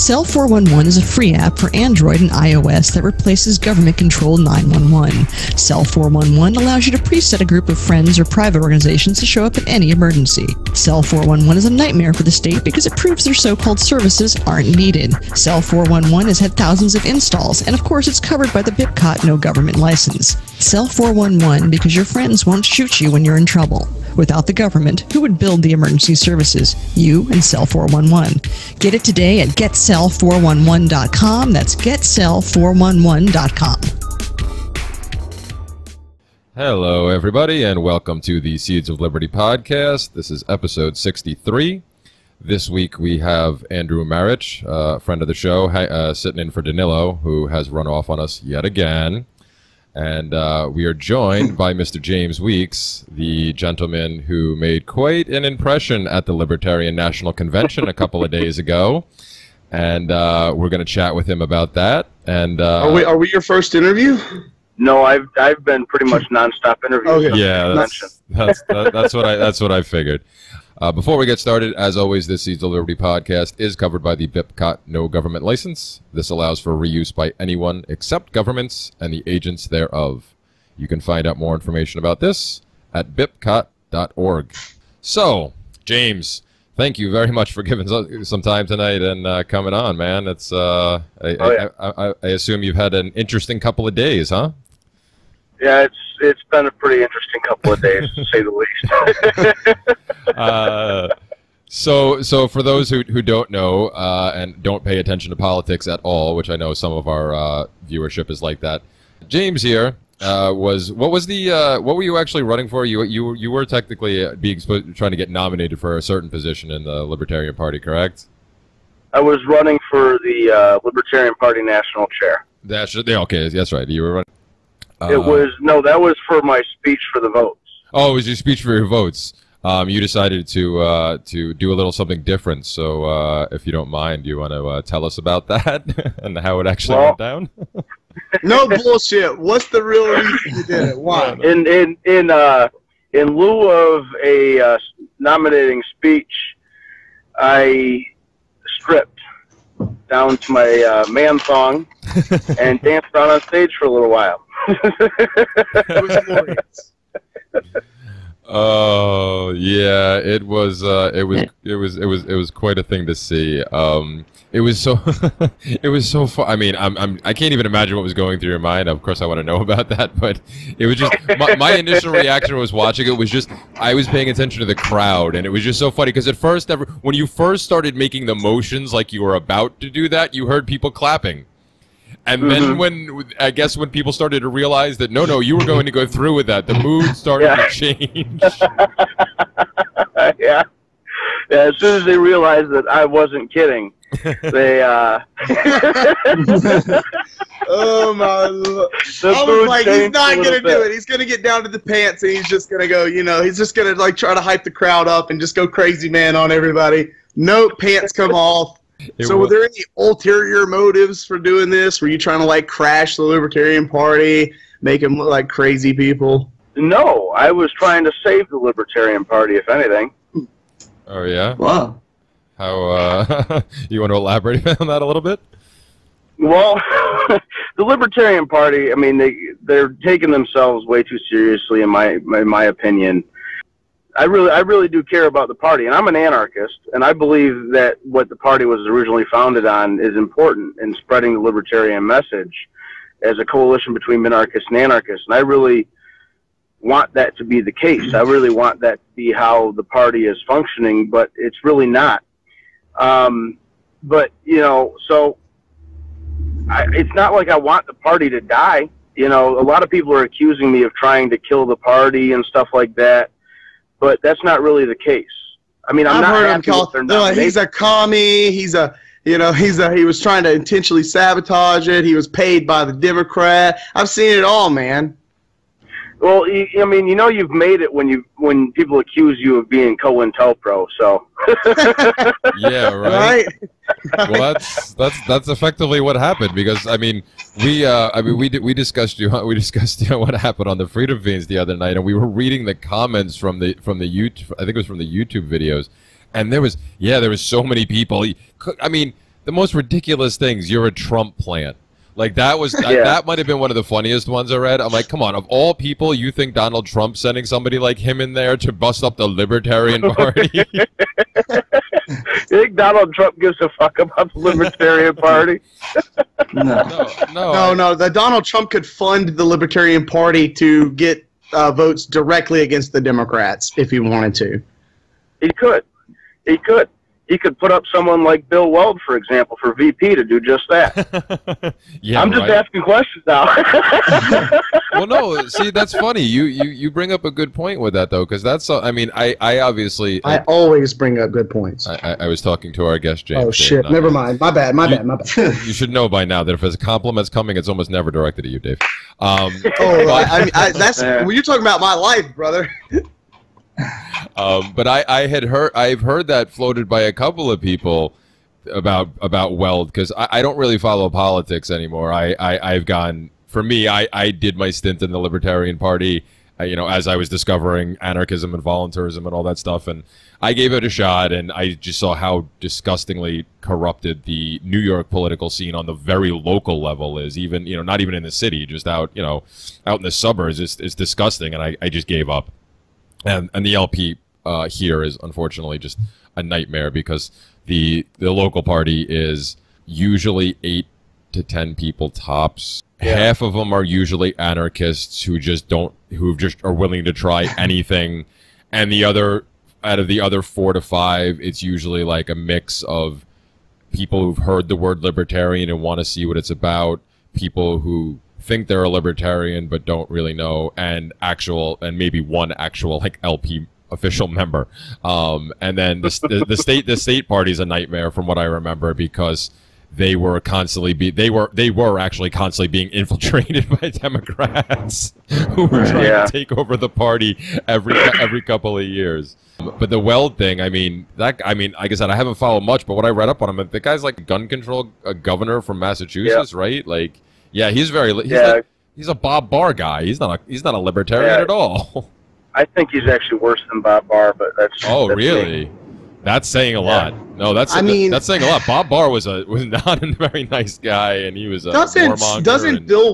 Cell 411 is a free app for Android and iOS that replaces government-controlled 911. Cell 411 allows you to preset a group of friends or private organizations to show up in any emergency. Cell 411 is a nightmare for the state because it proves their so-called services aren't needed. Cell 411 has had thousands of installs, and of course it's covered by the BIPCOT no government license. Cell 411 because your friends won't shoot you when you're in trouble. Without the government, who would build the emergency services? You and Cell 411. Get it today at getcell411.com. That's getcell411.com. Hello, everybody, and welcome to the Seeds of Liberty podcast. This is episode 63. This week we have Andrew Marich, a friend of the show, sitting in for Danilo, who has run off on us yet again. And we are joined by Mr. James Weeks, the gentleman who made quite an impression at the Libertarian National Convention a couple of days ago. And we're going to chat with him about that. And are we your first interview? No, I've been pretty much nonstop interviews. Okay. Yeah, that's what I figured. Before we get started, as always, this Seeds of Liberty podcast is covered by the BIPCOT no government license. This allows for reuse by anyone except governments and the agents thereof. You can find out more information about this at bipcot.org. So, James, thank you very much for giving some time tonight and coming on, man. It's I assume you've had an interesting couple of days, huh? Yeah, it's been a pretty interesting couple of days, to say the least. So for those who don't know and don't pay attention to politics at all, which I know some of our viewership is like that, James here what were you actually running for? You were technically trying to get nominated for a certain position in the Libertarian Party, correct? I was running for the Libertarian Party national chair. Okay, that's right. You were running. That was for my speech for the votes. Oh, it was your speech for your votes. You decided to do a little something different. So, if you don't mind, you want to tell us about that and how it actually went down? No bullshit. What's the real reason you did it? Why? In lieu of a nominating speech, I stripped down to my man thong and danced around on stage for a little while. It was glorious. Oh yeah, it was quite a thing to see. It was so it was so fun. I mean, I can't even imagine what was going through your mind. Of course, I want to know about that, but it was just my initial reaction was watching it was just I was paying attention to the crowd, and it was just so funny because at first, when you first started making the motions like you were about to do that, you heard people clapping. And then when people started to realize that no, you were going to go through with that, the mood started to change. Yeah. As soon as they realized that I wasn't kidding, they oh my Lord. I was like, he's not gonna do it. He's gonna get down to the pants and he's just gonna go, he's just gonna like try to hype the crowd up and just go crazy man on everybody. Nope, pants come off. So were there any ulterior motives for doing this? Were you trying to like crash the Libertarian Party, make them look like crazy people? No, I was trying to save the Libertarian Party, if anything. Oh yeah? Wow. How you want to elaborate on that a little bit? Well, the Libertarian Party, I mean, they're taking themselves way too seriously in my opinion. I really do care about the party, and I'm an anarchist, and I believe that what the party was originally founded on is important in spreading the libertarian message as a coalition between minarchists and anarchists, and I really want that to be the case. I really want that to be how the party is functioning, but it's really not. But, so it's not like I want the party to die. A lot of people are accusing me of trying to kill the party and stuff like that. But that's not really the case. I mean, I'm not happy with their nomination. He's a commie. He was trying to intentionally sabotage it. He was paid by the Democrat. I've seen it all, man. Well, I mean, you've made it when people accuse you of being COINTELPRO. So. Yeah, right. Well, that's effectively what happened because I mean we discussed what happened on the Freedom Fiends the other night, and we were reading the comments from the YouTube. I think it was from the YouTube videos, and there was so many people. I mean, the most ridiculous things. You're a Trump plant. Like, that was that might have been one of the funniest ones I read. I'm like, come on, of all people, you think Donald Trump's sending somebody like him in there to bust up the Libertarian Party? You think Donald Trump gives a fuck about the Libertarian Party? No. The Donald Trump could fund the Libertarian Party to get votes directly against the Democrats if he wanted to. He could. He could put up someone like Bill Weld, for example, for VP to do just that. Yeah, I'm just asking questions now. Well, no, see, that's funny. You bring up a good point with that, though, because that's, I mean, I obviously... I always bring up good points. I was talking to our guest, James. Oh, shit. Dave, never mind. My bad. You should know by now that if there's compliments coming, it's almost never directed at you, Dave. That's... When you're talking about my life, brother... But I've heard that floated by a couple of people about Weld, because I don't really follow politics anymore. I've gone, for me, I did my stint in the Libertarian Party, as I was discovering anarchism and voluntarism and all that stuff, and I gave it a shot, and I just saw how disgustingly corrupted the New York political scene on the very local level is. Even, not even in the city, just out in the suburbs. It's disgusting, and I just gave up. And the LP here is unfortunately just a nightmare, because the local party is usually 8 to 10 people tops. Yeah. Half of them are usually anarchists who just are willing to try anything, and out of the other 4 to 5, it's usually like a mix of people who've heard the word libertarian and want to see what it's about, people who think they're a libertarian but don't really know, and maybe one actual like LP official member. And then the state party's a nightmare from what I remember, because they were actually constantly being infiltrated by Democrats who were trying to take over the party every couple of years. But the Weld thing, like I said, I haven't followed much, but what I read up on him, the guy's like gun control governor from Massachusetts, right? Like, yeah, he's a Bob Barr guy. He's not a libertarian at all. I think he's actually worse than Bob Barr, but that's really me. That's saying a lot. No, that's saying a lot. Bob Barr was not a very nice guy, and he was a warmonger. Doesn't Bill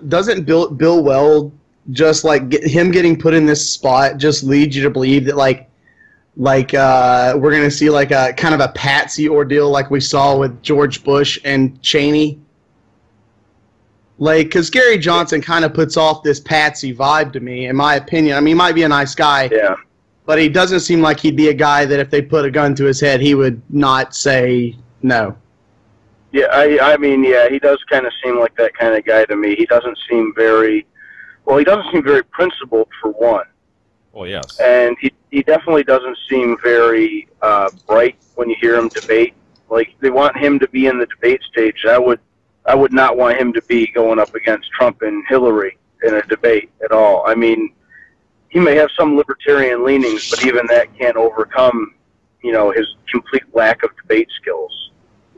Weld just like him getting put in this spot just leads you to believe that we're gonna see like a kind of a patsy ordeal like we saw with George Bush and Cheney? Like, because Gary Johnson kind of puts off this patsy vibe to me, in my opinion. He might be a nice guy, but he doesn't seem like he'd be a guy that if they put a gun to his head, he would not say no. Yeah, he does kind of seem like that kind of guy to me. He doesn't seem very principled, for one. Well, yes. And he definitely doesn't seem very bright when you hear him debate. Like, they want him to be in the debate stage. I would not want him to be going up against Trump and Hillary in a debate at all. He may have some libertarian leanings, but even that can't overcome, his complete lack of debate skills.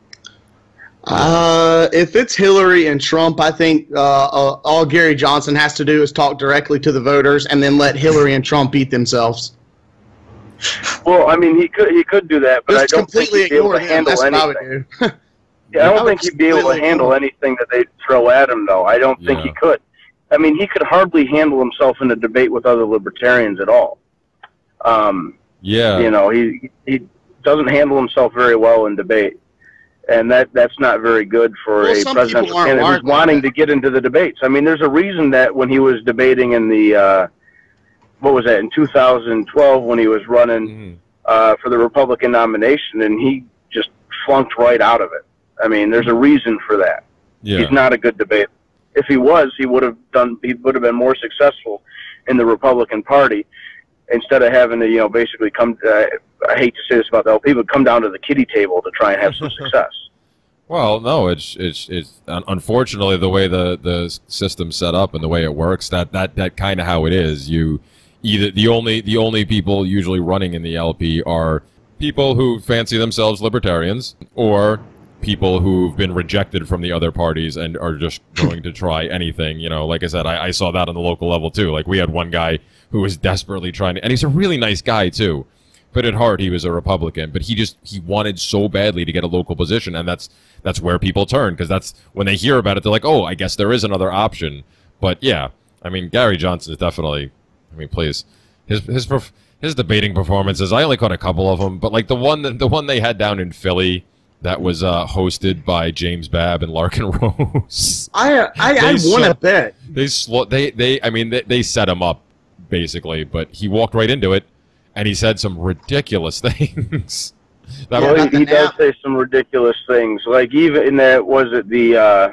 If it's Hillary and Trump, I think all Gary Johnson has to do is talk directly to the voters and then let Hillary and Trump beat themselves. Well, he could do that, but just I don't think he'd be able to handle anything. Yeah, I don't think he'd be able to handle anything that they throw at him, though. I don't think he could. He could hardly handle himself in a debate with other libertarians at all. He doesn't handle himself very well in debate, and that's not very good for a presidential candidate who's wanting to get into the debates. There's a reason that when he was debating in the in 2012 when he was running for the Republican nomination, and he just flunked right out of it. There's a reason for that. Yeah. He's not a good debater. If he was, he would have been more successful in the Republican Party, instead of having to, basically come. I hate to say this about the LP, but come down to the kiddie table to try and have some success. Well, no, it's unfortunately the way the system's set up and the way it works. That kind of how it is. The only people usually running in the LP are people who fancy themselves libertarians, or people who've been rejected from the other parties and are just going to try anything. Like I said, I saw that on the local level too. Like, we had one guy who was desperately trying to, and he's a really nice guy too, but at heart he was a Republican. But he wanted so badly to get a local position, and that's where people turn, because that's when they hear about it, they're like, oh, I guess there is another option. But yeah, I mean, Gary Johnson is definitely, I mean, please, his debating performances, I only caught a couple of them, but like the one they had down in Philly that was hosted by James Babb and Larkin Rose. I want to bet they set him up basically, but he walked right into it, and he said some ridiculous things. He does say some ridiculous things, like even in that, was it the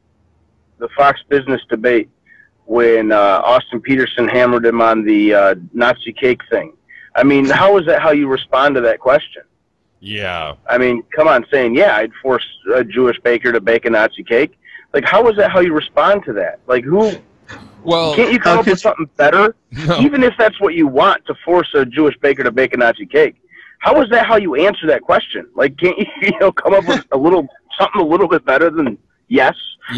Fox Business debate when Austin Peterson hammered him on the Nazi cake thing. I mean, how is that how you respond to that question? Yeah. I mean, come on, saying, yeah, I'd force a Jewish baker to bake a Nazi cake. Like, how is that how you respond to that? Like, who... Well, can't you come up with something better? No. Even if that's what you want, to force a Jewish baker to bake a Nazi cake. How is that how you answer that question? Like, can't you, come up with something a little bit better than yes?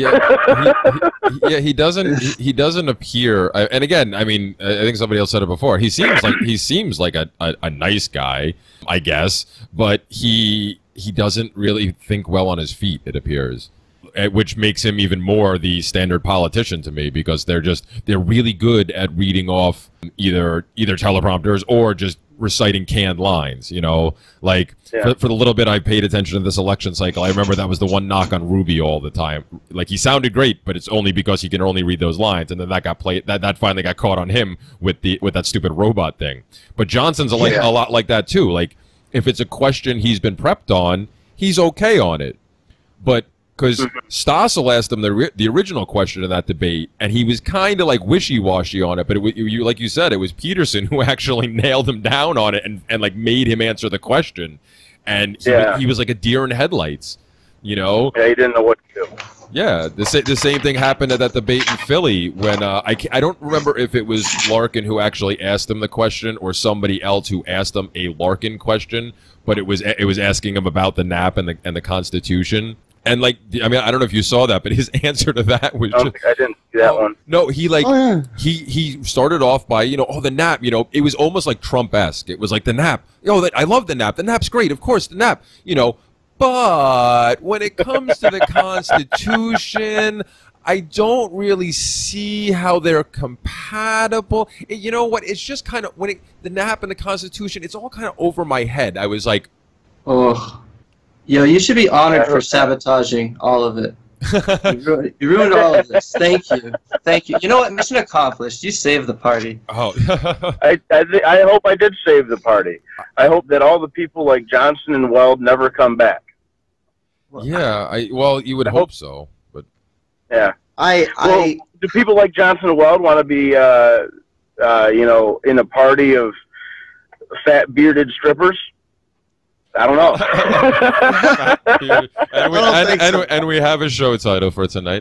Yeah, he doesn't appear. And again, I mean, I think somebody else said it before. He seems like a nice guy, I guess, but he doesn't really think well on his feet, it appears, which makes him even more the standard politician to me, because they're really good at reading off either teleprompters or just reciting canned lines, like for the little bit I paid attention to this election cycle, I remember that was the one knock on Rubio all the time. Like, he sounded great, but it's only because he can only read those lines, and then that got played. That finally got caught on him with that stupid robot thing. But Johnson's a lot like that too. Like, if it's a question he's been prepped on, he's okay on it, but because Stossel asked him the original question in that debate, and he was kind of like wishy-washy on it, but like you said, it was Peterson who actually nailed him down on it and like made him answer the question, and he was like a deer in headlights, Yeah, he didn't know what to do. Yeah, the same thing happened at that debate in Philly when I don't remember if it was Larkin who actually asked him the question or somebody else who asked him a Larkin question, but it was asking him about the NAP and the Constitution. And like, I mean, I don't know if you saw that, but his answer to that was I didn't see that one. No, he he started off by, the NAP, it was almost like Trump-esque. It was like the NAP. I love the NAP. The NAP's great. Of course, the NAP, but when it comes to the Constitution, I don't really see how they're compatible. You know what? It's just kind of, the NAP and the Constitution, it's all kind of over my head. I was like, oh. Yo, you should be honored for sabotaging all of it. You ruined all of this. Thank you. Thank you. You know what? Mission accomplished. You saved the party. Oh. I hope I did save the party. I hope that all the people like Johnson and Weld never come back. Yeah, you would hope so, but yeah. Do people like Johnson and Weld want to be, in a party of fat bearded strippers? I don't know. and we have a show title for tonight.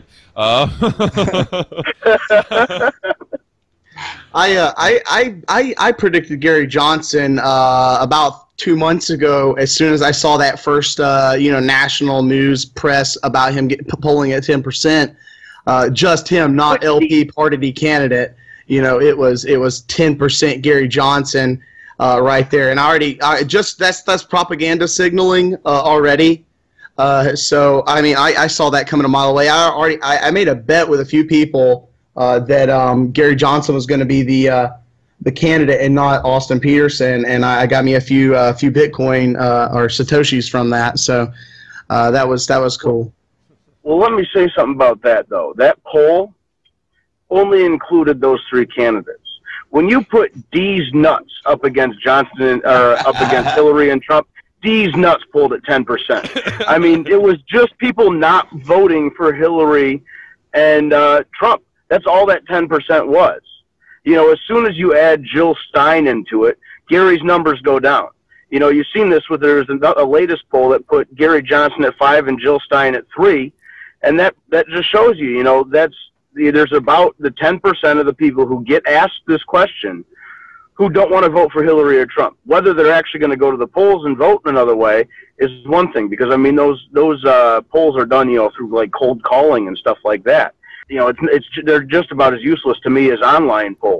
I predicted Gary Johnson about 2 months ago. As soon as I saw that first national news press about him polling at 10%, just him, not LP party candidate. It was 10% Gary Johnson. Right there, and that's propaganda signaling already. So I mean, I saw that coming a mile away. I made a bet with a few people that Gary Johnson was going to be the candidate and not Austin Peterson, and I got me a few Bitcoin or Satoshis from that. So that was cool. Well, let me say something about that though. That poll only included those three candidates. When you put D's nuts up against Johnson or up against Hillary and Trump, D's nuts pulled at 10%. I mean, it was just people not voting for Hillary and Trump. That's all that 10% was. As soon as you add Jill Stein into it, Gary's numbers go down. You've seen this there's a latest poll that put Gary Johnson at 5 and Jill Stein at 3, and that just shows you, there's about the 10% of the people who get asked this question who don't want to vote for Hillary or Trump. Whether they're actually going to go to the polls and vote in another way is one thing, because I mean those polls are done through like cold calling and stuff like that. They're just about as useless to me as online polls.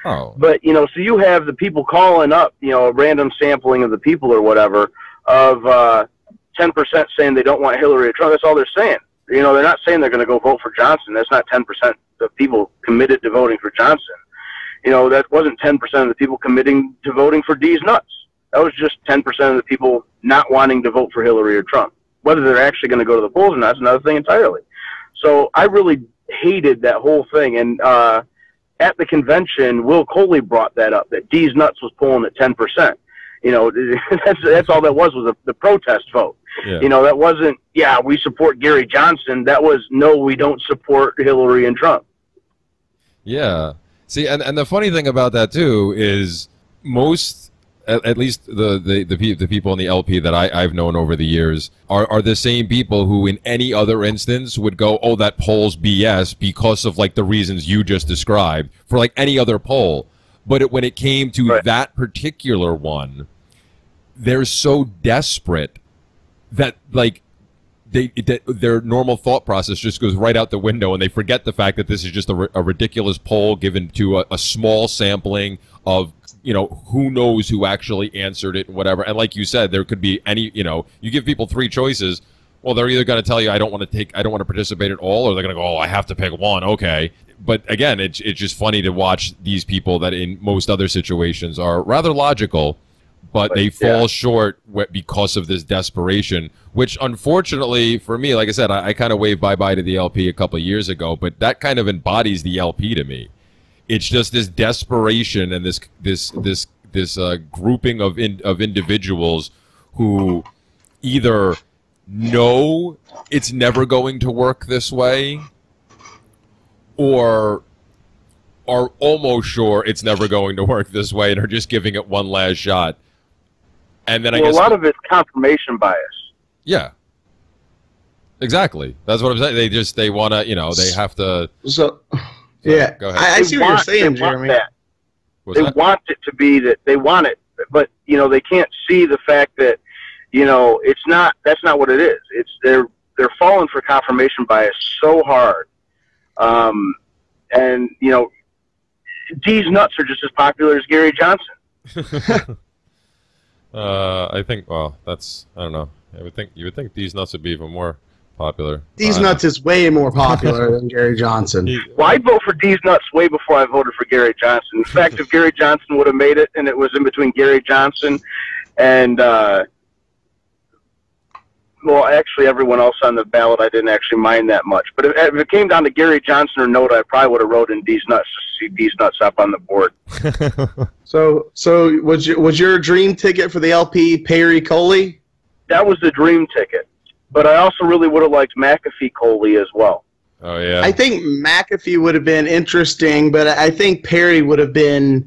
Oh. But, you know, so you have the people calling up, you know, a random sampling of the people or whatever of 10% saying they don't want Hillary or Trump. That's all they're saying. You know, they're not saying they're going to go vote for Johnson. That's not 10% of people committed to voting for Johnson. You know, that wasn't 10% of the people committing to voting for D's nuts. That was just 10% of the people not wanting to vote for Hillary or Trump. Whether they're actually going to go to the polls or not is another thing entirely. So I really hated that whole thing. And at the convention, Will Coley brought that up, that D's nuts was polling at 10%. You know, that's all that was the protest vote. Yeah. You know, that wasn't, yeah, we support Gary Johnson. That was, no, we don't support Hillary and Trump. Yeah. See, and the funny thing about that too is most, at least the people in the LP that I've known over the years are the same people who in any other instance would go, oh, that poll's BS because of like the reasons you just described for like any other poll. But when it came to that particular one, they're so desperate that like their normal thought process just goes right out the window, and they forget the fact that this is just a ridiculous poll given to a small sampling of, you know, who knows who actually answered it and whatever. And like you said, there could be any, you know, you give people three choices. Well, they're either going to tell you, I don't want to participate at all, or they're going to go, oh, I have to pick one. Okay. But again, it's just funny to watch these people that in most other situations are rather logical, but they fall short because of this desperation, which unfortunately for me, like I said, I kind of waved bye-bye to the LP a couple of years ago, but that kind of embodies the LP to me. It's just this desperation and this grouping of individuals who either know it's never going to work this way or are almost sure it's never going to work this way and are just giving it one last shot. And then I guess a lot of it's confirmation bias. Yeah. Exactly. That's what I'm saying. They want to, you know, they have to. So yeah. Go ahead. I see what you're saying, Jeremy. They want it to be that they want it, but you know, they can't see the fact that, you know, that's not what it is. It's they're falling for confirmation bias so hard. And you know, D's nuts are just as popular as Gary Johnson. I think, well, that's, I don't know. You would think D's nuts would be even more popular. D's nuts is way more popular than Gary Johnson. Well, I'd vote for D's nuts way before I voted for Gary Johnson. In fact, if Gary Johnson would have made it and it was in between Gary Johnson and well, actually, everyone else on the ballot, I didn't actually mind that much. But if it came down to Gary Johnson or Noda, I probably would have wrote in D's nuts to see D's nuts up on the board. So was your dream ticket for the LP Perry Coley? That was the dream ticket. But I also really would have liked McAfee Coley as well. Oh, yeah. I think McAfee would have been interesting, but I think Perry would have been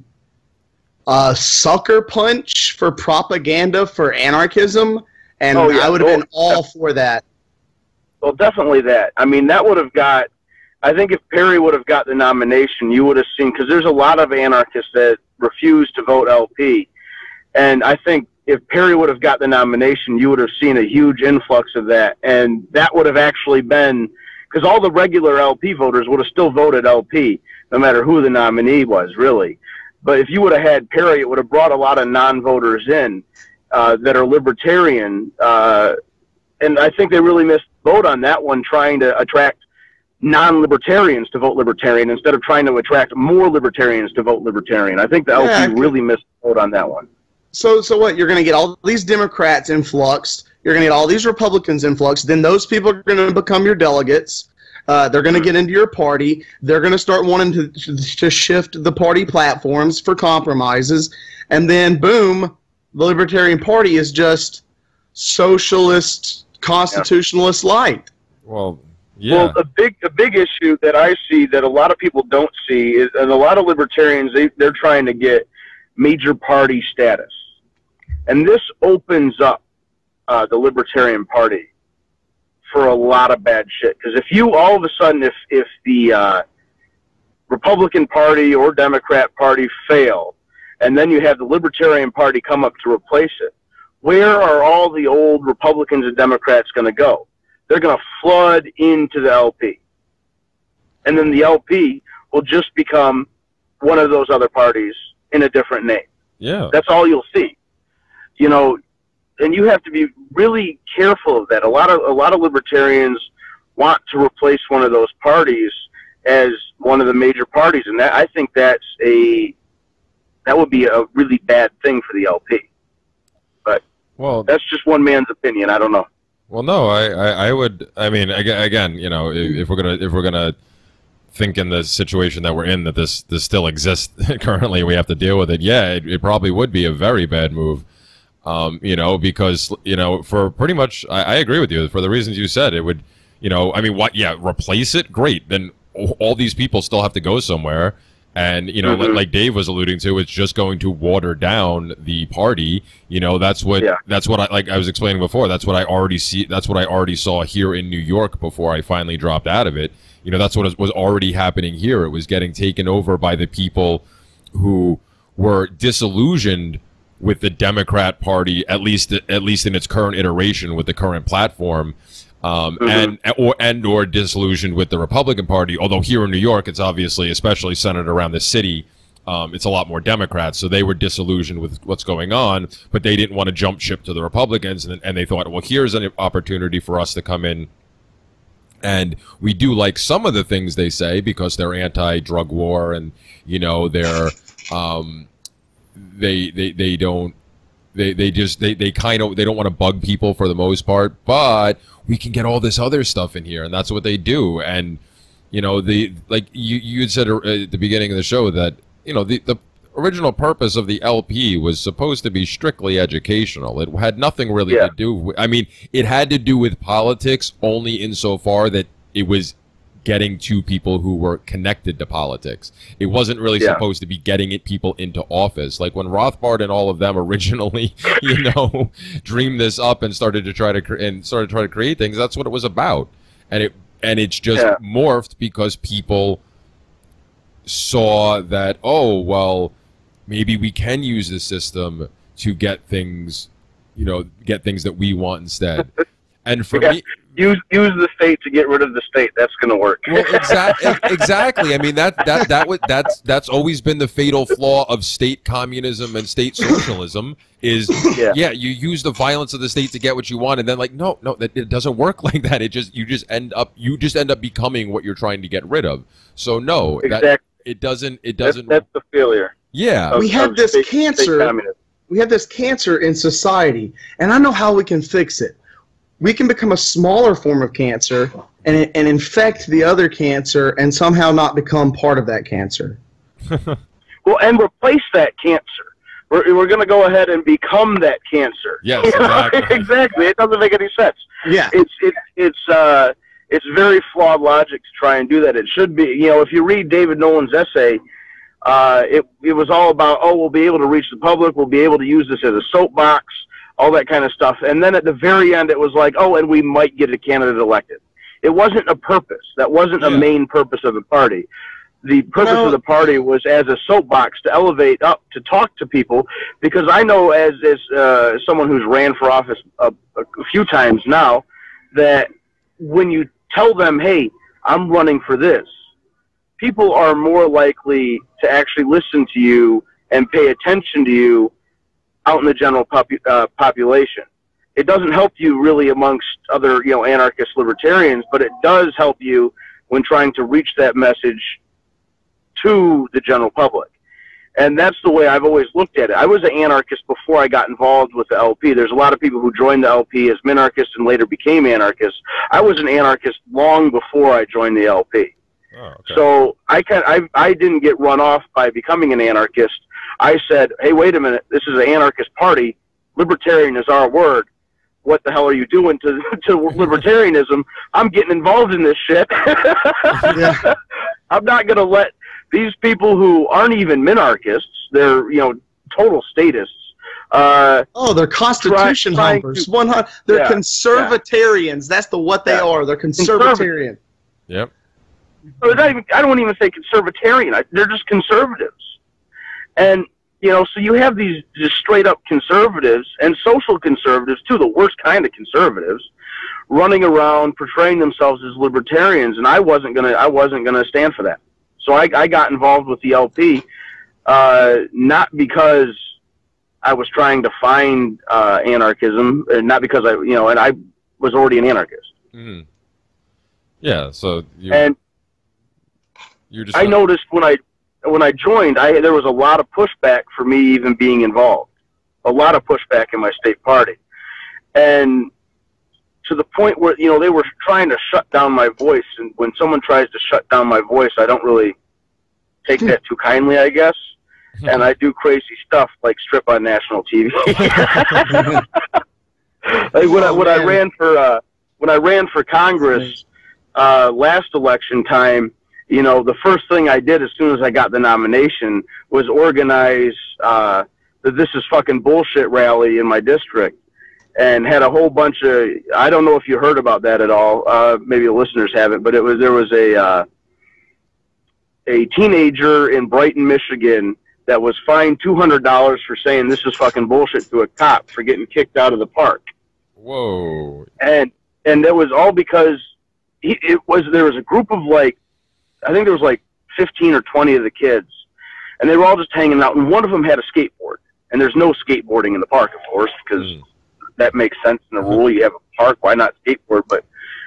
a sucker punch for propaganda for anarchism. And I would have been all for that. Well, definitely that. I mean, that would have got, I think if Perry would have got the nomination, you would have seen, because there's a lot of anarchists that refuse to vote LP. And I think if Perry would have got the nomination, you would have seen a huge influx of that. And that would have actually been, because all the regular LP voters would have still voted LP, no matter who the nominee was, really. But if you would have had Perry, it would have brought a lot of non-voters in. That are libertarian, and I think they really missed the boat on that one, trying to attract non-libertarians to vote libertarian instead of trying to attract more libertarians to vote libertarian. I think the LP really missed the boat on that one. So what? You're going to get all these Democrats influxed. You're going to get all these Republicans influxed. Then those people are going to become your delegates. They're going to get into your party. They're going to start wanting to shift the party platforms for compromises, and then boom. The Libertarian Party is just socialist, constitutionalist light. Well, yeah. Well, a big issue that I see that a lot of people don't see is, and a lot of libertarians, they're trying to get major party status. And this opens up the Libertarian Party for a lot of bad shit. Because if you, all of a sudden, if the Republican Party or Democrat Party fail, and then you have the Libertarian Party come up to replace it, where are all the old Republicans and Democrats going to go? They're going to flood into the LP. And then the LP will just become one of those other parties in a different name. Yeah. That's all you'll see. You know, and you have to be really careful of that. A lot of libertarians want to replace one of those parties as one of the major parties, and that, I think that would be a really bad thing for the LP. But that's just one man's opinion. I don't know. Well, no, I would. I mean, again, you know, if we're gonna think in the situation that we're in, that this still exists currently, we have to deal with it. Yeah, it probably would be a very bad move. You know, because, you know, for pretty much, I agree with you for the reasons you said. It would, you know, I mean, replace it? Great. Then all these people still have to go somewhere. And, you know, like Dave was alluding to, it's just going to water down the party. You know, that's what I was explaining before. That's what I already see. That's what I already saw here in New York before I finally dropped out of it. You know, that's what was already happening here. It was getting taken over by the people who were disillusioned with the Democrat Party, at least in its current iteration with the current platform. or disillusioned with the Republican Party. Although here in New York, it's obviously, especially centered around the city, it's a lot more Democrats. So they were disillusioned with what's going on, but they didn't want to jump ship to the Republicans, and they thought, well, here's an opportunity for us to come in. And we do like some of the things they say because they're anti-drug war, and you know they're they don't want to bug people for the most part, but we can get all this other stuff in here, and that's what they do. And you know, like you had said at the beginning of the show that, you know, the original purpose of the LP was supposed to be strictly educational. It had nothing really to do with, I mean, it had to do with politics only insofar that it was getting to people who were connected to politics. It wasn't really supposed to be getting people into office. Like when Rothbard and all of them originally, you know, dreamed this up and started to try to create things, that's what it was about. And it's just morphed because people saw that, oh, well, maybe we can use the system to get things, you know, get things that we want instead. And for me, use the state to get rid of the state. That's going to work. Well, exactly. I mean, that's always been the fatal flaw of state communism and state socialism. Is you use the violence of the state to get what you want, and then like no, it doesn't work like that. You just end up becoming what you're trying to get rid of. So no, it doesn't. That's the failure. Yeah, we have this cancer. We have this cancer in society, and I know how we can fix it. We can become a smaller form of cancer and infect the other cancer and somehow not become part of that cancer. Well, and replace that cancer. We're going to go ahead and become that cancer. Yes, exactly. Exactly. It doesn't make any sense. Yeah. It's very flawed logic to try and do that. It should be, you know, if you read David Nolan's essay, it was all about, oh, we'll be able to reach the public, we'll be able to use this as a soapbox, all that kind of stuff. And then at the very end, it was like, oh, and we might get a candidate elected. It wasn't a purpose. That wasn't a main purpose of the party. The purpose of the party was as a soapbox to elevate up, to talk to people, because I know as someone who's ran for office a few times now, that when you tell them, hey, I'm running for this, people are more likely to actually listen to you and pay attention to you out in the general population. It doesn't help you really amongst other, you know, anarchist libertarians, but it does help you when trying to reach that message to the general public. And that's the way I've always looked at it. I was an anarchist before I got involved with the LP. There's a lot of people who joined the LP as minarchists and later became anarchists. I was an anarchist long before I joined the LP. Oh, okay. So I didn't get run off by becoming an anarchist. I said, hey, wait a minute, this is an anarchist party. Libertarian is our word. What the hell are you doing to libertarianism? I'm getting involved in this shit. I'm not going to let these people who aren't even minarchists, they're, you know, total statists. They're Constitution humpers. They're conservatarians. That's what they are. They're conservatarian. Yep. I don't even say conservatarian. They're just conservatives. And, you know, so you have these just straight up conservatives and social conservatives too, the worst kind of conservatives, running around portraying themselves as libertarians, and I wasn't gonna stand for that. So I got involved with the LP, not because I was trying to find anarchism, not because and I was already an anarchist. Mm-hmm. Yeah, so I noticed when I joined, there was a lot of pushback for me even being involved. A lot of pushback in my state party, and to the point where they were trying to shut down my voice. And when someone tries to shut down my voice, I don't really take that too kindly, I guess. And I do crazy stuff like strip on national TV. Like when I ran for Congress last election time, the first thing I did as soon as I got the nomination was organize the "This Is Fucking Bullshit" rally in my district, and had a whole bunch of, I don't know if you heard about that at all. Maybe the listeners haven't, but there was a teenager in Brighton, Michigan, that was fined $200 for saying "this is fucking bullshit" to a cop for getting kicked out of the park. Whoa! And that was all because there was a group of I think there was 15 or 20 of the kids, and they were all just hanging out. And one of them had a skateboard, and there's no skateboarding in the park, of course, because that makes sense in the rule. You have a park, why not skateboard? But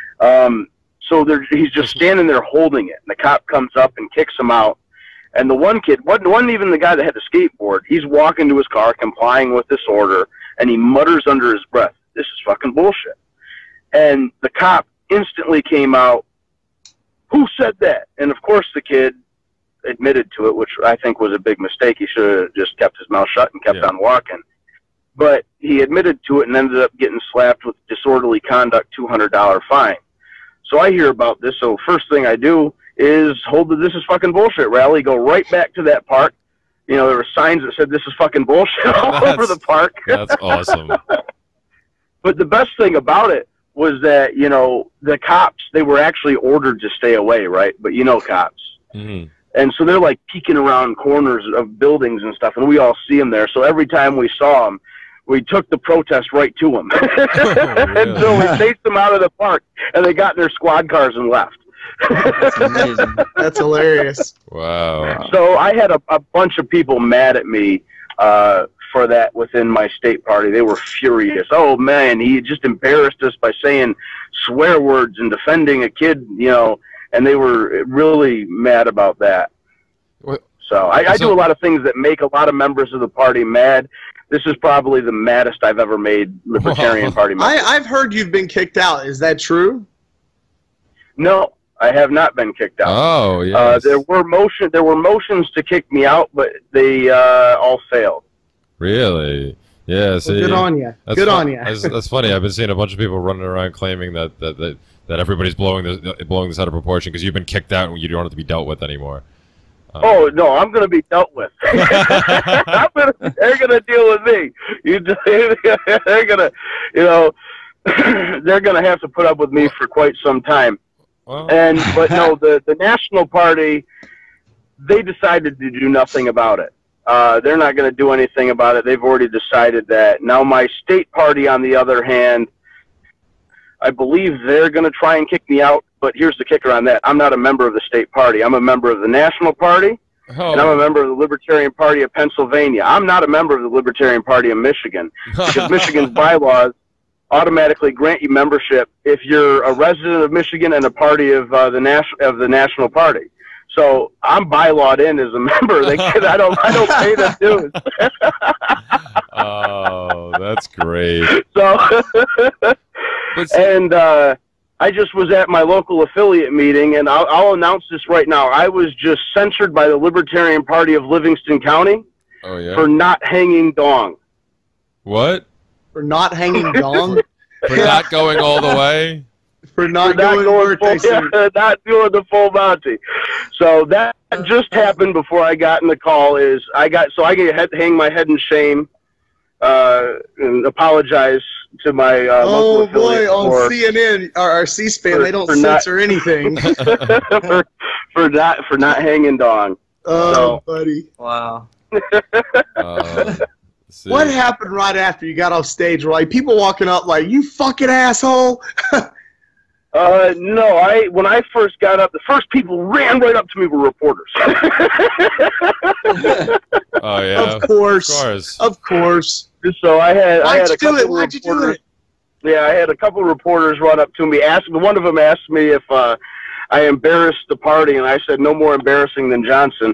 so he's just standing there holding it, and the cop comes up and kicks him out. And the one kid wasn't even the guy that had the skateboard. He's walking to his car, complying with this order, and he mutters under his breath, "This is fucking bullshit." And the cop instantly came out, "Who said that?" And of course the kid admitted to it, which I think was a big mistake. He should have just kept his mouth shut and kept on walking. But he admitted to it and ended up getting slapped with disorderly conduct, $200 fine. So I hear about this. So first thing I do is hold the "This Is Fucking Bullshit" rally, go right back to that park. There were signs that said "This is fucking bullshit" all over the park. That's awesome. But the best thing about it was that, the cops, they were actually ordered to stay away, right? But cops. Mm-hmm. And so they're peeking around corners of buildings and stuff, and we all see them there. So every time we saw them, we took the protest right to them. And so we chased them out of the park, and they got in their squad cars and left. That's amazing. That's hilarious. Wow. So I had a bunch of people mad at me for that within my state party. They were furious. "Oh, man, he just embarrassed us by saying swear words and defending a kid," and they were really mad about that. What? So I do a lot of things that make a lot of members of the party mad. This is probably the maddest I've ever made Libertarian Party members. I've heard you've been kicked out. Is that true? No, I have not been kicked out. Oh, yes. There were motions to kick me out, but they all failed. Really? Yeah. See, good on you. Good on you. That's funny. I've been seeing a bunch of people running around claiming that everybody's blowing this out of proportion because you've been kicked out and you don't have to be dealt with anymore. Oh no, I'm going to be dealt with. They're going to deal with me. They're going to, they're going to have to put up with me for quite some time. Well. But no, the National Party, they decided to do nothing about it. They're not going to do anything about it. They've already decided that. Now my state party, on the other hand, I believe they're going to try and kick me out. But here's the kicker on that. I'm not a member of the state party. I'm a member of the National Party, and I'm a member of the Libertarian Party of Pennsylvania. I'm not a member of the Libertarian Party of Michigan, because Michigan's bylaws automatically grant you membership if you're a resident of Michigan and a party of the National Party. So I'm bylawed in as a member. I don't pay the dues. Oh, that's great. So, I just was at my local affiliate meeting, and I'll announce this right now. I was just censured by the Libertarian Party of Livingston County for not hanging dong. What? For not hanging dong? For not going all the way? For not going not doing the full Monty. So that just happened before I got in the call. I get hang my head in shame and apologize to my local affiliate. On CNN or C-SPAN, they don't censor anything. for not hanging dong. Oh, buddy! Wow. What happened right after you got off stage? Were people walking up like, "You fucking asshole"? No, when I first got up, the first people ran right up to me were reporters. Oh yeah, of course. So I had Why'd a couple of Why'd you do it? Yeah, I had a couple of reporters run up to me. One of them asked me if I embarrassed the party, and I said no more embarrassing than Johnson.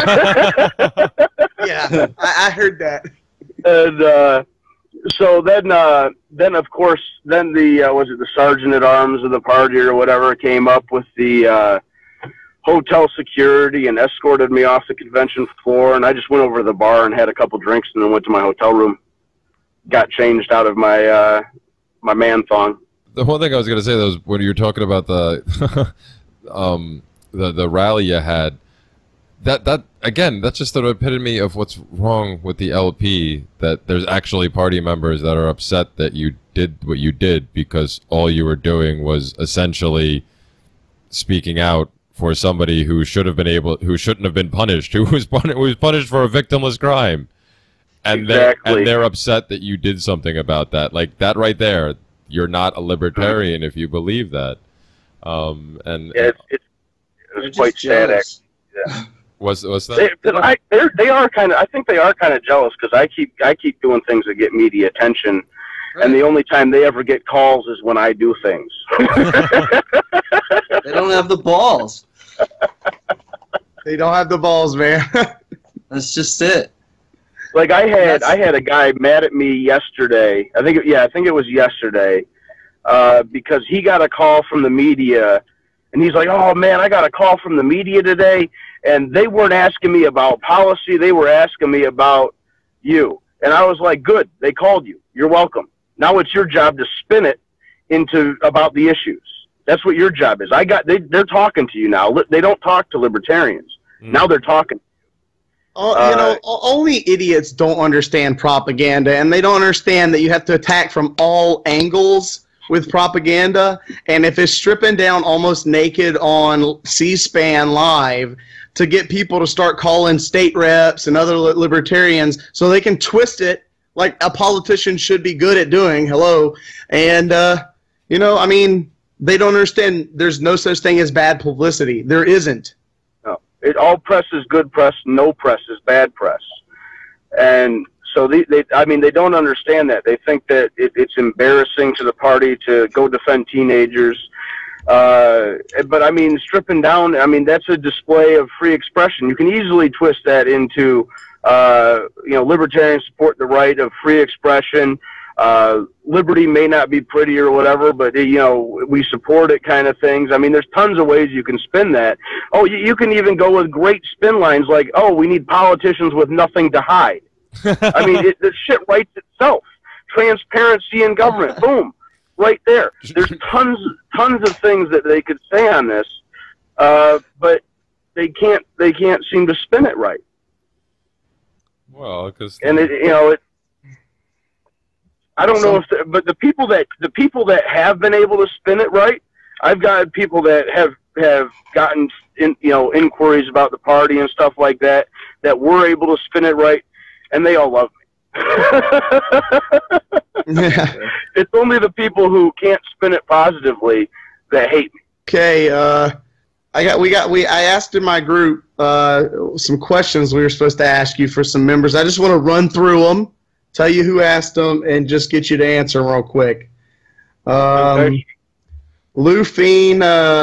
Yeah, I heard that. And so then of course, was it the sergeant at arms of the party or whatever came up with the hotel security and escorted me off the convention floor, and I just went over to the bar and had a couple drinks and then went to my hotel room. Got changed out of my my man thong. The one thing I was going to say was when you were talking about the the rally you had, that again, that's just the epitome of what's wrong with the LP, that there's actually party members that are upset that you did what you did because all you were doing was essentially speaking out for somebody who shouldn't have been punished, who was punished for a victimless crime. And they're upset that you did something about that. Like that right there, you're not a libertarian if you believe that. And yeah, it's quite sad. Actually. Yeah. What's that? They are kind of. I think they are kind of jealous because I keep doing things that get media attention, right. And the only time they ever get calls is when I do things. They don't have the balls. They don't have the balls, man. That's just it. Like I had a guy mad at me yesterday. I think it was yesterday, because he got a call from the media, and he's like, "Oh man, I got a call from the media today, and they weren't asking me about policy. They were asking me about you." And I was like, "Good, they called you. You're welcome. Now it's your job to spin it into about the issues. That's what your job is. They're talking to you now. They don't talk to libertarians. Now they're talking." Only idiots don't understand propaganda, and they don't understand that you have to attack from all angles with propaganda. And if it's stripping down almost naked on C-SPAN live to get people to start calling state reps and other libertarians so they can twist it like a politician should be good at doing, and I mean, they don't understand there's no such thing as bad publicity. There isn't. All press is good press. No press is bad press. And so they don't understand that. They think that it's embarrassing to the party to go defend teenagers. But I mean, stripping down, that's a display of free expression. You can easily twist that into, libertarians support the right of free expression. Liberty may not be pretty or whatever, but we support it, kind of things. I mean, there's tons of ways you can spin that. Oh, you can even go with great spin lines like, "Oh, we need politicians with nothing to hide." I mean, the shit writes itself. Transparency in government, boom, right there. There's tons of things that they could say on this, but they can't seem to spin it right. Well, because I don't know but the people that have been able to spin it right, I've got people that have gotten inquiries about the party and stuff like that were able to spin it right, and they all love me. It's only the people who can't spin it positively that hate me. Okay, I asked in my group some questions we were supposed to ask you for some members. I just want to run through them. Tell you who asked them, and just get you to answer real quick. Lou Fiend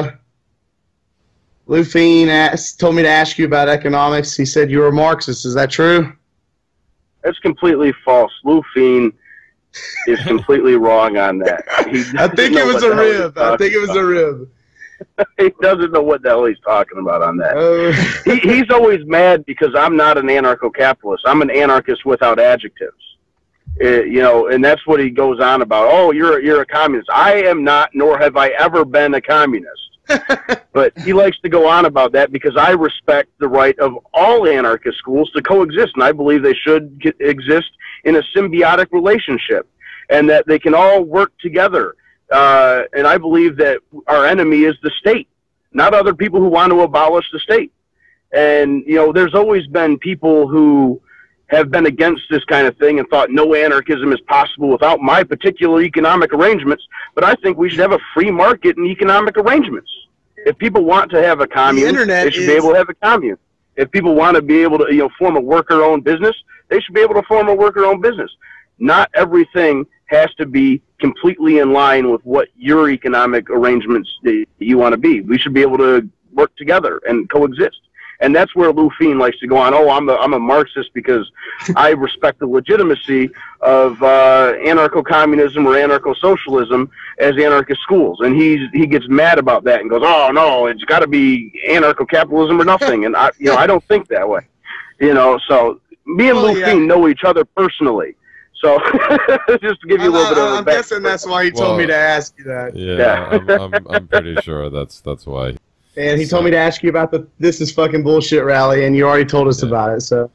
told me to ask you about economics. He said you were a Marxist. Is that true? That's completely false. Lou Fiend is completely wrong on that. I think it was a rib. He doesn't know what the hell he's talking about on that. He's always mad because I'm not an anarcho-capitalist. I'm an anarchist without adjectives. And that's what he goes on about. "Oh, you're a communist." I am not, nor have I ever been a communist. But he likes to go on about that because I respect the right of all anarchist schools to coexist, and I believe they should exist in a symbiotic relationship, and that they can all work together. And I believe that our enemy is the state, not other people who want to abolish the state. And there's always been people who have been against this kind of thing and thought no anarchism is possible without my particular economic arrangements. But I think we should have a free market in economic arrangements. If people want to have a commune, they should be able to have a commune. If people want to be able to, form a worker-owned business, they should be able to form a worker-owned business. Not everything has to be completely in line with what your economic arrangements that you want to be. We should be able to work together and coexist. And that's where Lou Feen likes to go on, oh, I'm a Marxist because I respect the legitimacy of anarcho-communism or anarcho-socialism as anarchist schools. And he gets mad about that and goes, oh, no, it's got to be anarcho-capitalism or nothing. And, I don't think that way. So me and Lou Feen know each other personally. So just to give you a little bit of a I'm guessing that's why he told me to ask you that. Yeah, I'm pretty sure that's why. And he told me to ask you about the "This is fucking bullshit" rally, and you already told us about it. So,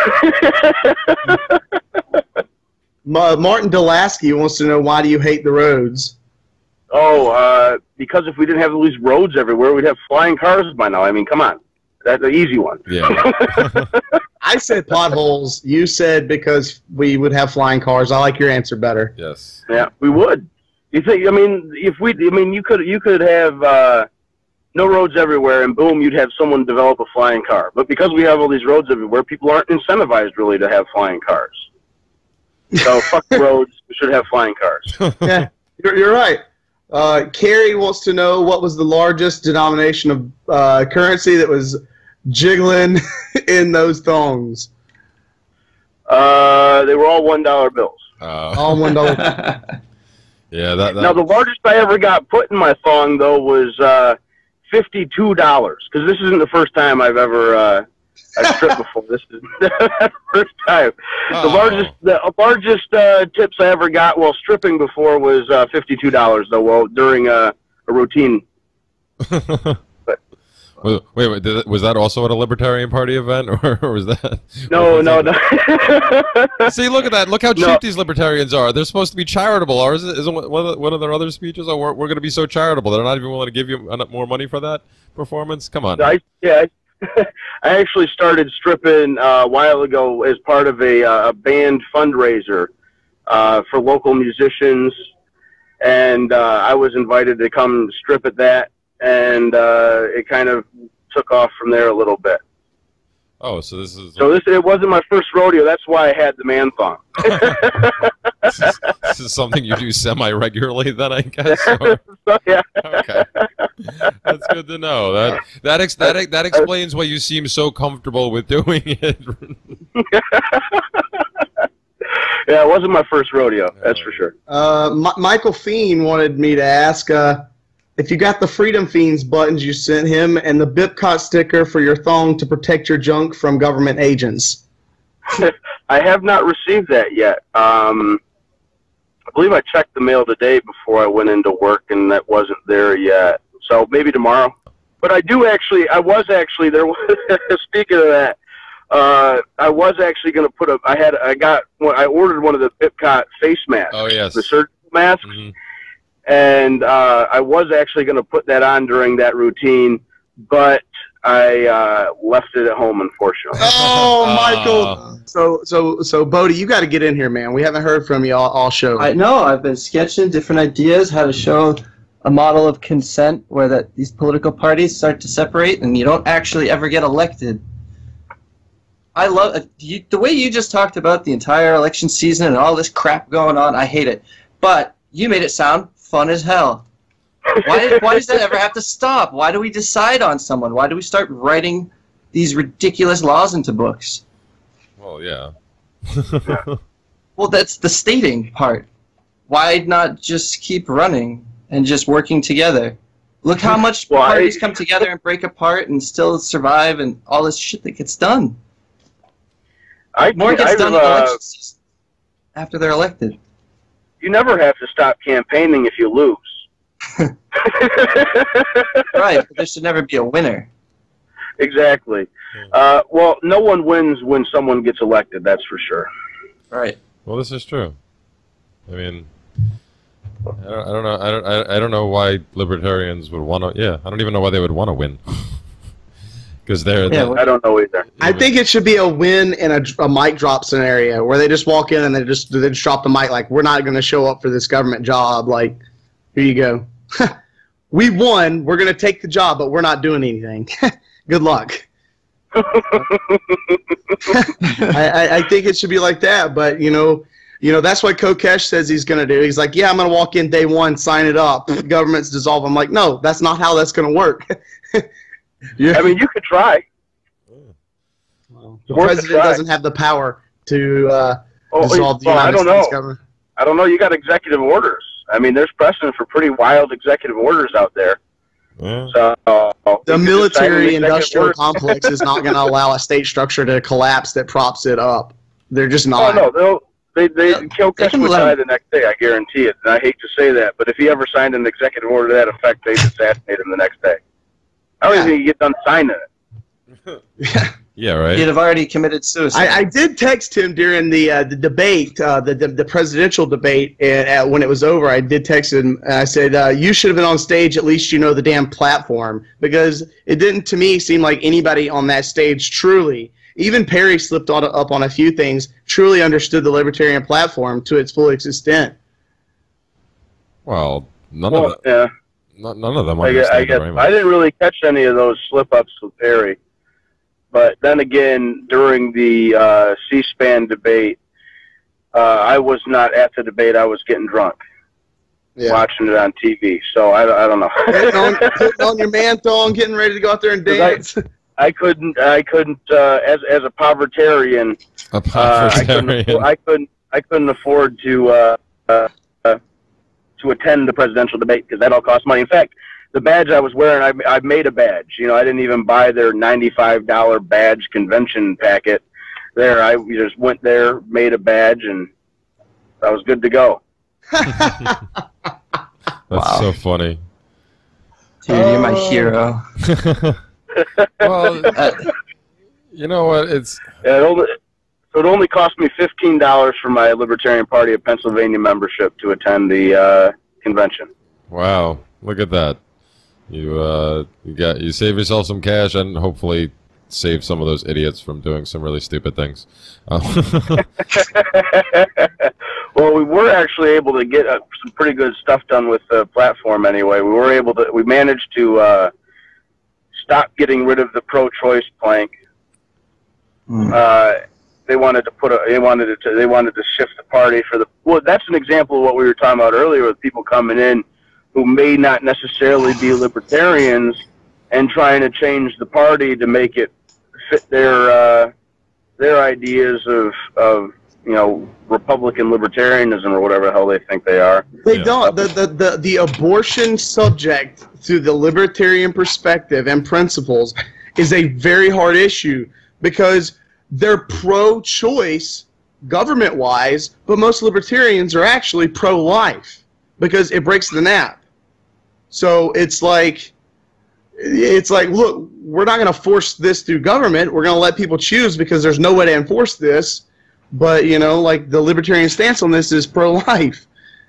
Martin Delasky wants to know, why do you hate the roads? Oh, because if we didn't have these roads everywhere, we'd have flying cars by now. I mean, come on, that's an easy one. Yeah. I said potholes. You said because we would have flying cars. I like your answer better. Yes. Yeah, we would. You think? I mean, you could have. No roads everywhere, and boom, you'd have someone develop a flying car. But because we have all these roads everywhere, people aren't incentivized really to have flying cars. So fuck the roads. We should have flying cars. Yeah, you're right. Carrie wants to know, what was the largest denomination of currency that was jiggling in those thongs? They were all $1 bills. All $1. Yeah. That. Now the largest I ever got put in my thong though was $52, because this isn't the first time I've ever I've stripped before. This is the first time. Oh. The largest tips I ever got while stripping before was $52 though. Well, during a routine. Wait, was that also at a Libertarian Party event, or was that? No. See, look at that! Look how cheap these Libertarians are. They're supposed to be charitable, or isn't one of their other speeches? Oh, we're going to be so charitable. They're not even willing to give you more money for that performance. Come on. I actually started stripping a while ago as part of a band fundraiser for local musicians, and I was invited to come strip at that. And it kind of took off from there a little bit. Oh, so this is... it wasn't my first rodeo. That's why I had the man thong. This is something you do semi-regularly then, I guess? Or... Yeah. Okay. That's good to know. That explains why you seem so comfortable with doing it. Yeah, it wasn't my first rodeo, that's for sure. Michael Feen wanted me to ask... if you got the Freedom Fiends buttons you sent him and the Bipcot sticker for your thong to protect your junk from government agents. I have not received that yet. I believe I checked the mail today before I went into work, and that wasn't there yet. So maybe tomorrow. But I was actually, speaking of that, I was actually going to put I ordered one of the Bipcot face masks. Oh, yes. The surgical masks. Mm-hmm. And I was actually going to put that on during that routine, but I left it at home, unfortunately. Oh, Michael! So Bodie, you got to get in here, man. We haven't heard from you all show. I know. I've been sketching different ideas, how to show a model of consent where these political parties start to separate, and you don't actually ever get elected. I love the way you just talked about the entire election season and all this crap going on. I hate it, but you made it sound fun as hell. Why does that ever have to stop? Why do we decide on someone? Why do we start writing these ridiculous laws into books? Well, yeah. Well, that's the stating part. Why not just keep running and just working together? Look how much parties come together and break apart and still survive, and all this shit that gets done. More gets done in election season after they're elected. You never have to stop campaigning if you lose. Right, but there should never be a winner. Exactly. Well, no one wins when someone gets elected, that's for sure. Right. Well, this is true. I mean, I don't know. I don't know why libertarians would want to. Yeah, I don't even know why they would want to win. Because they're Yeah, I don't know either. I think it should be a win in a mic drop scenario where they just walk in and they just drop the mic like, we're not going to show up for this government job. Like, here you go. We won. We're going to take the job, but we're not doing anything. Good luck. I think it should be like that, but you know that's what Kokesh says he's going to do. He's like, yeah, I'm going to walk in day one, sign it up, government's dissolved. I'm like, no, that's not how that's going to work. Yeah. I mean, you could try. Well, the president doesn't have the power to dissolve the United States government. I don't know. You got executive orders. I mean, there's precedent for pretty wild executive orders out there. Yeah. So the military-industrial complex is not going to allow a state structure to collapse that props it up. They're just not. Oh no, Kokesh would die the next day. I guarantee it. And I hate to say that, but if he ever signed an executive order to that effect, they'd assassinate him the next day. I don't even think he'd get done signing it. Yeah, right. He'd have already committed suicide. I did text him during the debate, the presidential debate, and when it was over, I did text him, and I said, you should have been on stage, at least you know the damn platform, because it didn't, to me, seem like anybody on that stage truly, even Perry slipped up on a few things, truly understood the Libertarian platform to its full extent. Well, none of them. Yeah. None of them. I guess I didn't really catch any of those slip-ups with Perry. But then again, during the C-SPAN debate, I was not at the debate. I was getting drunk, watching it on TV. So I don't know. Putting on your man-thong, getting ready to go out there and dance. I couldn't. As a povertarian, I couldn't afford to attend the presidential debate because that all costs money. In fact, the badge I was wearing, I made a badge. You know, I didn't even buy their $95 badge convention packet. I just went there, made a badge, and I was good to go. That's so funny. Dude, you're my hero. Well, you know what? It only cost me $15 for my Libertarian Party of Pennsylvania membership to attend the convention. Wow, look at that. You save yourself some cash and hopefully save some of those idiots from doing some really stupid things. Well, we were actually able to get some pretty good stuff done with the platform anyway. We managed to stop getting rid of the pro-choice plank. They wanted to shift the party for the. Well, that's an example of what we were talking about earlier with people coming in who may not necessarily be libertarians and trying to change the party to make it fit their ideas of Republican libertarianism or whatever the hell they think they are. They don't. The abortion subject through the libertarian perspective and principles is a very hard issue because they're pro-choice government-wise, but most libertarians are actually pro-life because it breaks the nap. So it's like, look, we're not going to force this through government. We're going to let people choose because there's no way to enforce this. But, like the libertarian stance on this is pro-life.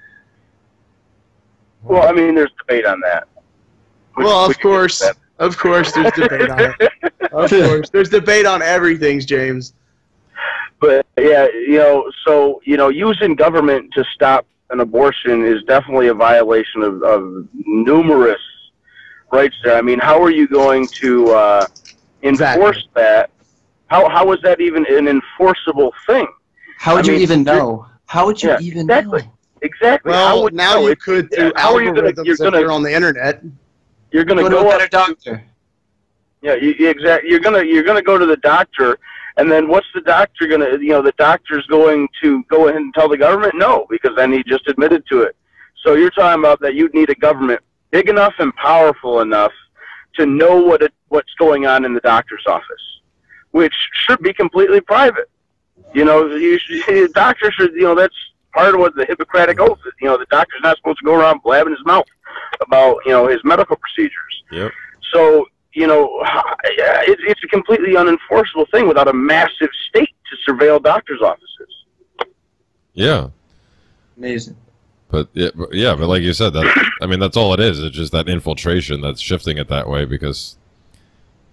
Well, I mean, there's debate on that. Of course, there's debate on it. Of course, there's debate on everything, James. But yeah, using government to stop an abortion is definitely a violation of numerous rights there. I mean, how are you going to enforce that? How is that even an enforceable thing? How would you even know? How would you even know? Exactly. Well, now you could through algorithms if you're on the internet. You're going to go to a better doctor. Yeah, exactly. You're gonna go to the doctor, and then what's the doctor gonna? The doctor's going to go ahead and tell the government no, because then he just admitted to it. So you're talking about that you'd need a government big enough and powerful enough to know what's going on in the doctor's office, which should be completely private. The doctor should. That's part of what the Hippocratic Oath is. The doctor's not supposed to go around blabbing his mouth about his medical procedures. Yep. So. It's a completely unenforceable thing without a massive state to surveil doctors' offices. Yeah. Amazing. But like you said, that's all it is. It's just that infiltration that's shifting it that way because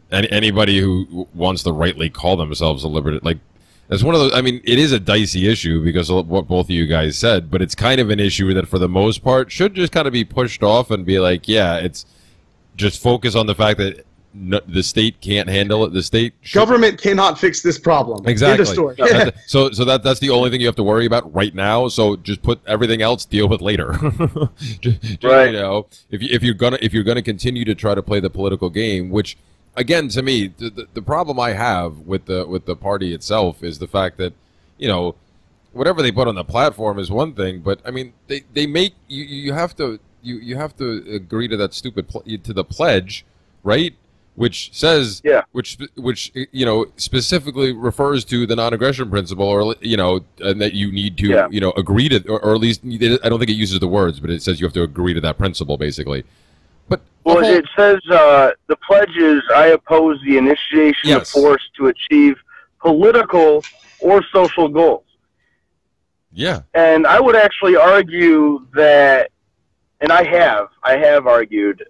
anybody who wants to rightly call themselves a libertarian, like, that's one of those. I mean, it is a dicey issue because of what both of you guys said, but it's kind of an issue that, for the most part, should just kind of be pushed off and be like, yeah, it's just focus on the fact that the state can't handle it. The state government cannot fix this problem. Exactly. End of story. So that's the only thing you have to worry about right now. So just put everything else, deal with later. Right. You know, if you're gonna continue to try to play the political game, which, again, to me, the problem I have with the party itself is the fact that, you know, whatever they put on the platform is one thing, but I mean, they make you have to agree to that stupid to the pledge, right? Which says, which you know, specifically refers to the non-aggression principle, or, you know, and that you need to you know, agree to, or at least, I don't think it uses the words, but it says you have to agree to that principle, basically. But well, it says the pledge is, I oppose the initiation of force to achieve political or social goals. Yeah. And I would actually argue that, and I have argued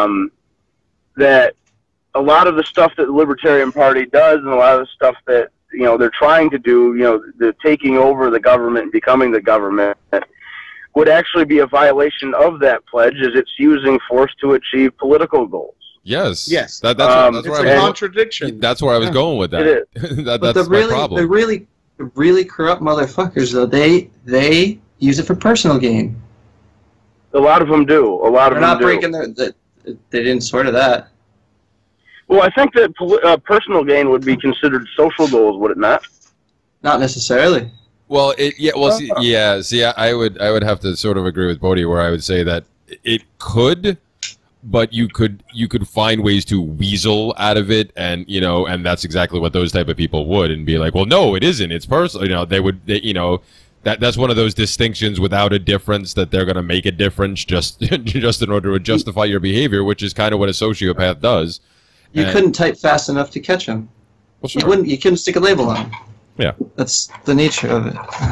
that a lot of the stuff that the Libertarian Party does, and a lot of the stuff that, you know, they're trying to do, you know, the taking over the government and becoming the government, would actually be a violation of that pledge, as it's using force to achieve political goals. Yes. That's it's a contradiction. That's where I was going with that. It is. That's but my problem. the really corrupt motherfuckers, though, they use it for personal gain. A lot of them do. A lot of them do. They're not breaking they didn't sort of that. Well, I think that personal gain would be considered social goals, would it not? Not necessarily. Well, see, I would have to sort of agree with Bodhi, where I would say that it could, but you could find ways to weasel out of it, and, you know, and that's exactly what those type of people would, and be like, well, no, it isn't, it's personal. You know, you know, that's one of those distinctions without a difference, that they're going to make a difference just in order to justify your behavior, which is kind of what a sociopath does. You couldn't type fast enough to catch them. Well, sure. You couldn't stick a label on them. Yeah. That's the nature of it.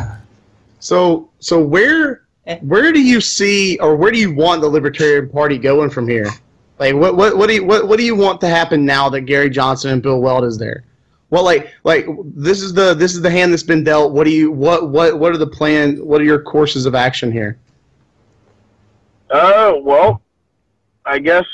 So where do you see, or where do you want the Libertarian Party going from here? Like, what do you want to happen now that Gary Johnson and Bill Weld is there? Well, like this is the hand that's been dealt. What are the plans? What are your courses of action here? Well, I guess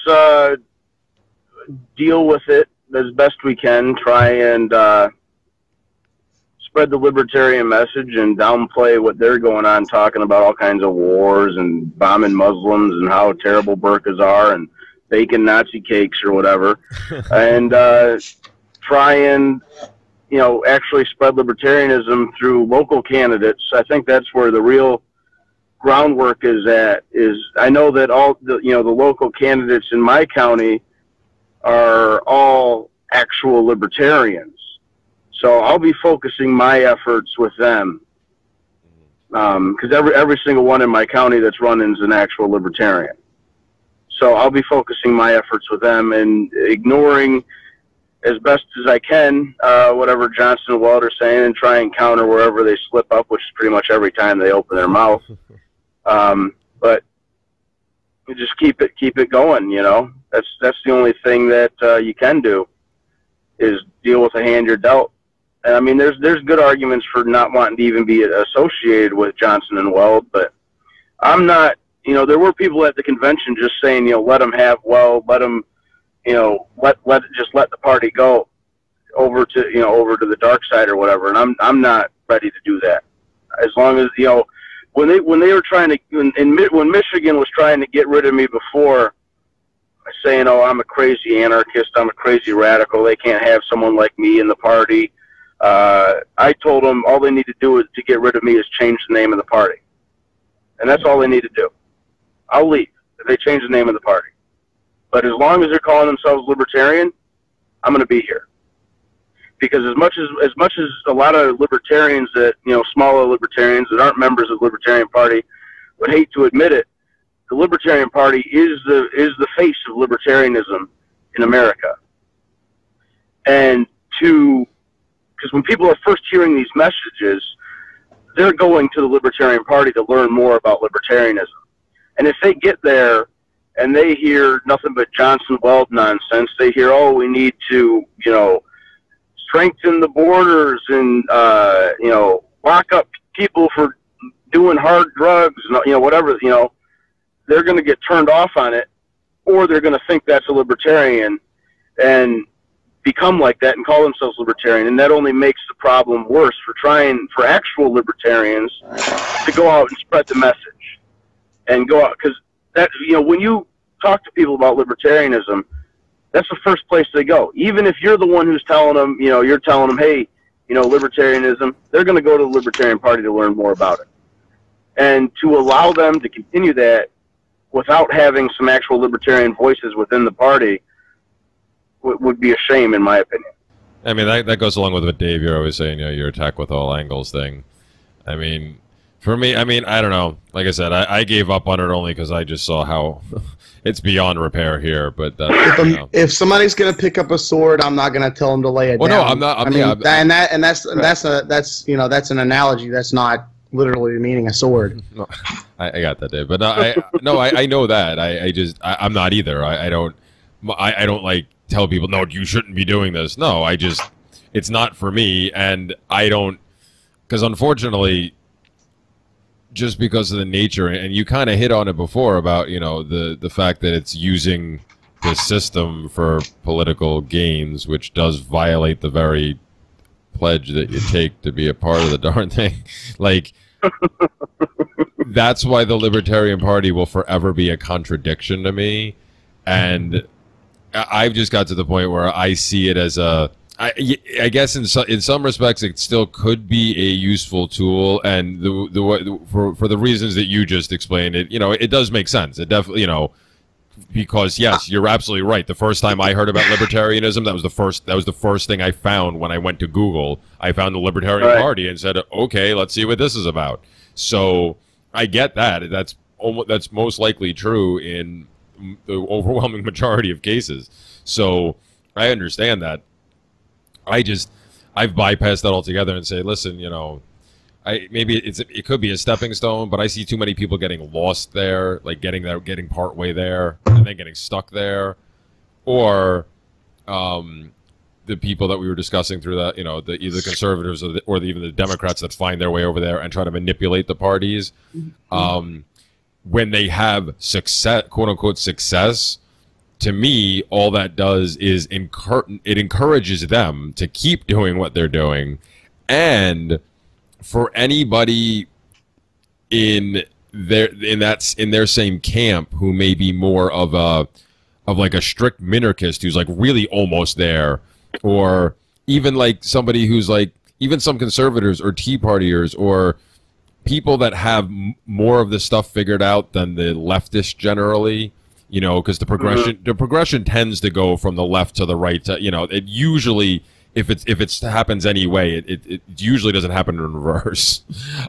deal with it as best we can. Try and spread the libertarian message and downplay what they're going on, talking about all kinds of wars and bombing Muslims and how terrible burqas are and baking Nazi cakes or whatever, and try and, you know, actually spread libertarianism through local candidates. I think that's where the real groundwork is at. I know that all the local candidates in my county are all actual libertarians. So I'll be focusing my efforts with them, because every single one in my county that's running is an actual libertarian. So I'll be focusing my efforts with them and ignoring as best as I can whatever Johnson and Weld are saying, and try and counter wherever they slip up, which is pretty much every time they open their mouth. But you just keep it going. You know, that's the only thing that you can do, is deal with the hand you're dealt. And I mean, there's good arguments for not wanting to even be associated with Johnson and Weld, but I'm not. You know, there were people at the convention just saying, you know, let them have Weld, let them, you know, let the party go over to the dark side or whatever. And I'm not ready to do that. As long as, you know, when they were trying to, when Michigan was trying to get rid of me before, saying, oh, I'm a crazy anarchist, I'm a crazy radical, they can't have someone like me in the party. I told them all they need to do to get rid of me is change the name of the party. And that's all they need to do. I'll leave if they change the name of the party. But as long as they're calling themselves libertarian, I'm going to be here. Because as much as a lot of libertarians that, you know, smaller libertarians that aren't members of the Libertarian Party would hate to admit it, the Libertarian Party is the face of libertarianism in America. And because when people are first hearing these messages, they're going to the Libertarian Party to learn more about libertarianism. And if they get there and they hear nothing but Johnson Weld nonsense. They hear, oh, we need to, you know, strengthen the borders and, you know, lock up people for doing hard drugs, you know, whatever, you know, they're going to get turned off on it, or they're going to think that's a libertarian and become like that and call themselves libertarian. And that only makes the problem worse for actual libertarians to go out and spread the message and go out. Because that, you know, when you talk to people about libertarianism, that's the first place they go. Even if you're the one who's telling them, you know, you're telling them, hey, you know, libertarianism, they're going to go to the Libertarian Party to learn more about it. And to allow them to continue that without having some actual libertarian voices within the party would be a shame, in my opinion. I mean, that goes along with what Dave, you're always saying, you know, your attack with all angles thing. I mean, for me, I mean, I don't know. Like I said, I gave up on it only because I just saw how it's beyond repair here. But if somebody's gonna pick up a sword, I'm not gonna tell them to lay it down. No, I'm not. That's you know, that's an analogy. That's not literally meaning a sword. No, I got that, Dave. But I know that. I'm not either. I don't like tell people, no, you shouldn't be doing this. No, it's not for me, and I don't, because unfortunately, just because of the nature, and you kind of hit on it before about, you know, the fact that it's using the system for political gains, which does violate the very pledge that you take to be a part of the darn thing. Like, that's why the Libertarian Party will forever be a contradiction to me, and I've just got to the point where I see it as I guess in some respects it still could be a useful tool, and for the reasons that you just explained, it, you know, it does make sense. It definitely, you know, because yes, you're absolutely right. The first time I heard about libertarianism, that was the first thing I found when I went to Google. I found the Libertarian Party and said, okay, let's see what this is about. So I get that. That's most likely true in the overwhelming majority of cases. So I understand that. I've bypassed that altogether and say, listen, you know, maybe it could be a stepping stone, but I see too many people getting lost there, like getting part way there and then getting stuck there, or the people that we were discussing through that, you know, either conservatives or even the Democrats that find their way over there and try to manipulate the parties. When they have success, quote unquote success, to me, all that does is it encourages them to keep doing what they're doing. And for anybody in their same camp who may be more of like a strict minarchist who's like really almost there, or even like somebody who's like, even some conservators or Tea Partiers or people that have more of this stuff figured out than the leftists generally, you know, because the progression tends to go from the left to the right. You know, it usually, if it happens anyway, it usually doesn't happen in reverse.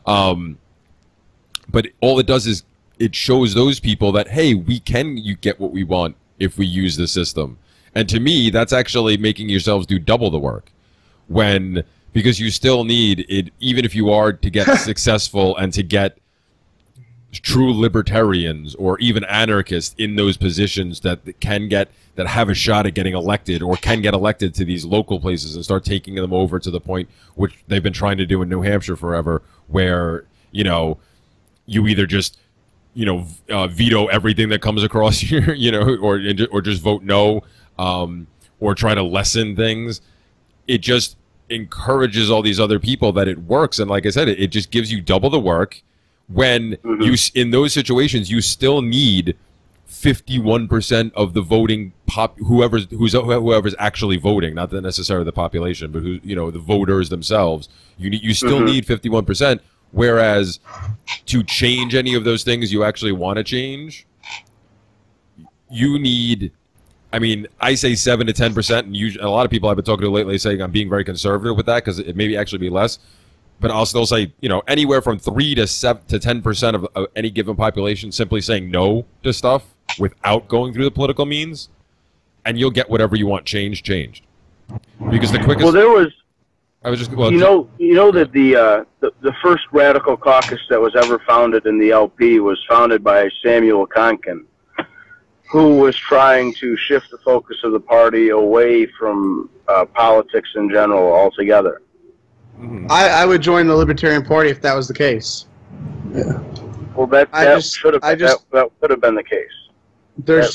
But all it does is it shows those people that, hey, you get what we want if we use the system. And to me, that's actually making yourselves do double the work, because you still need it, even if you are to get successful and to get true libertarians or even anarchists in those positions that have a shot at getting elected or can get elected to these local places and start taking them over to the point which they've been trying to do in New Hampshire forever, where, you know, you either just, you know, veto everything that comes across here, you know, or just vote no, or try to lessen things. It just encourages all these other people that it works. And like I said, it just gives you double the work. When in those situations, you still need 51% of the voting whoever's actually voting, not necessarily the population, but the voters themselves. You still need 51%. Whereas to change any of those things you actually want to change, you need, I mean, I say 7 to 10%, and a lot of people I've been talking to lately saying I'm being very conservative with that because it may actually be less. But I'll still say, you know, anywhere from 3 to 7 to 10% of any given population simply saying no to stuff without going through the political means, and you'll get whatever you want changed. Because the quickest. Well, there was. I was just. Well, you know that the first radical caucus that was ever founded in the LP was founded by Samuel Konkin, who was trying to shift the focus of the party away from politics in general altogether. I would join the Libertarian Party if that was the case. Yeah. Well, that should have that could have been the case. There's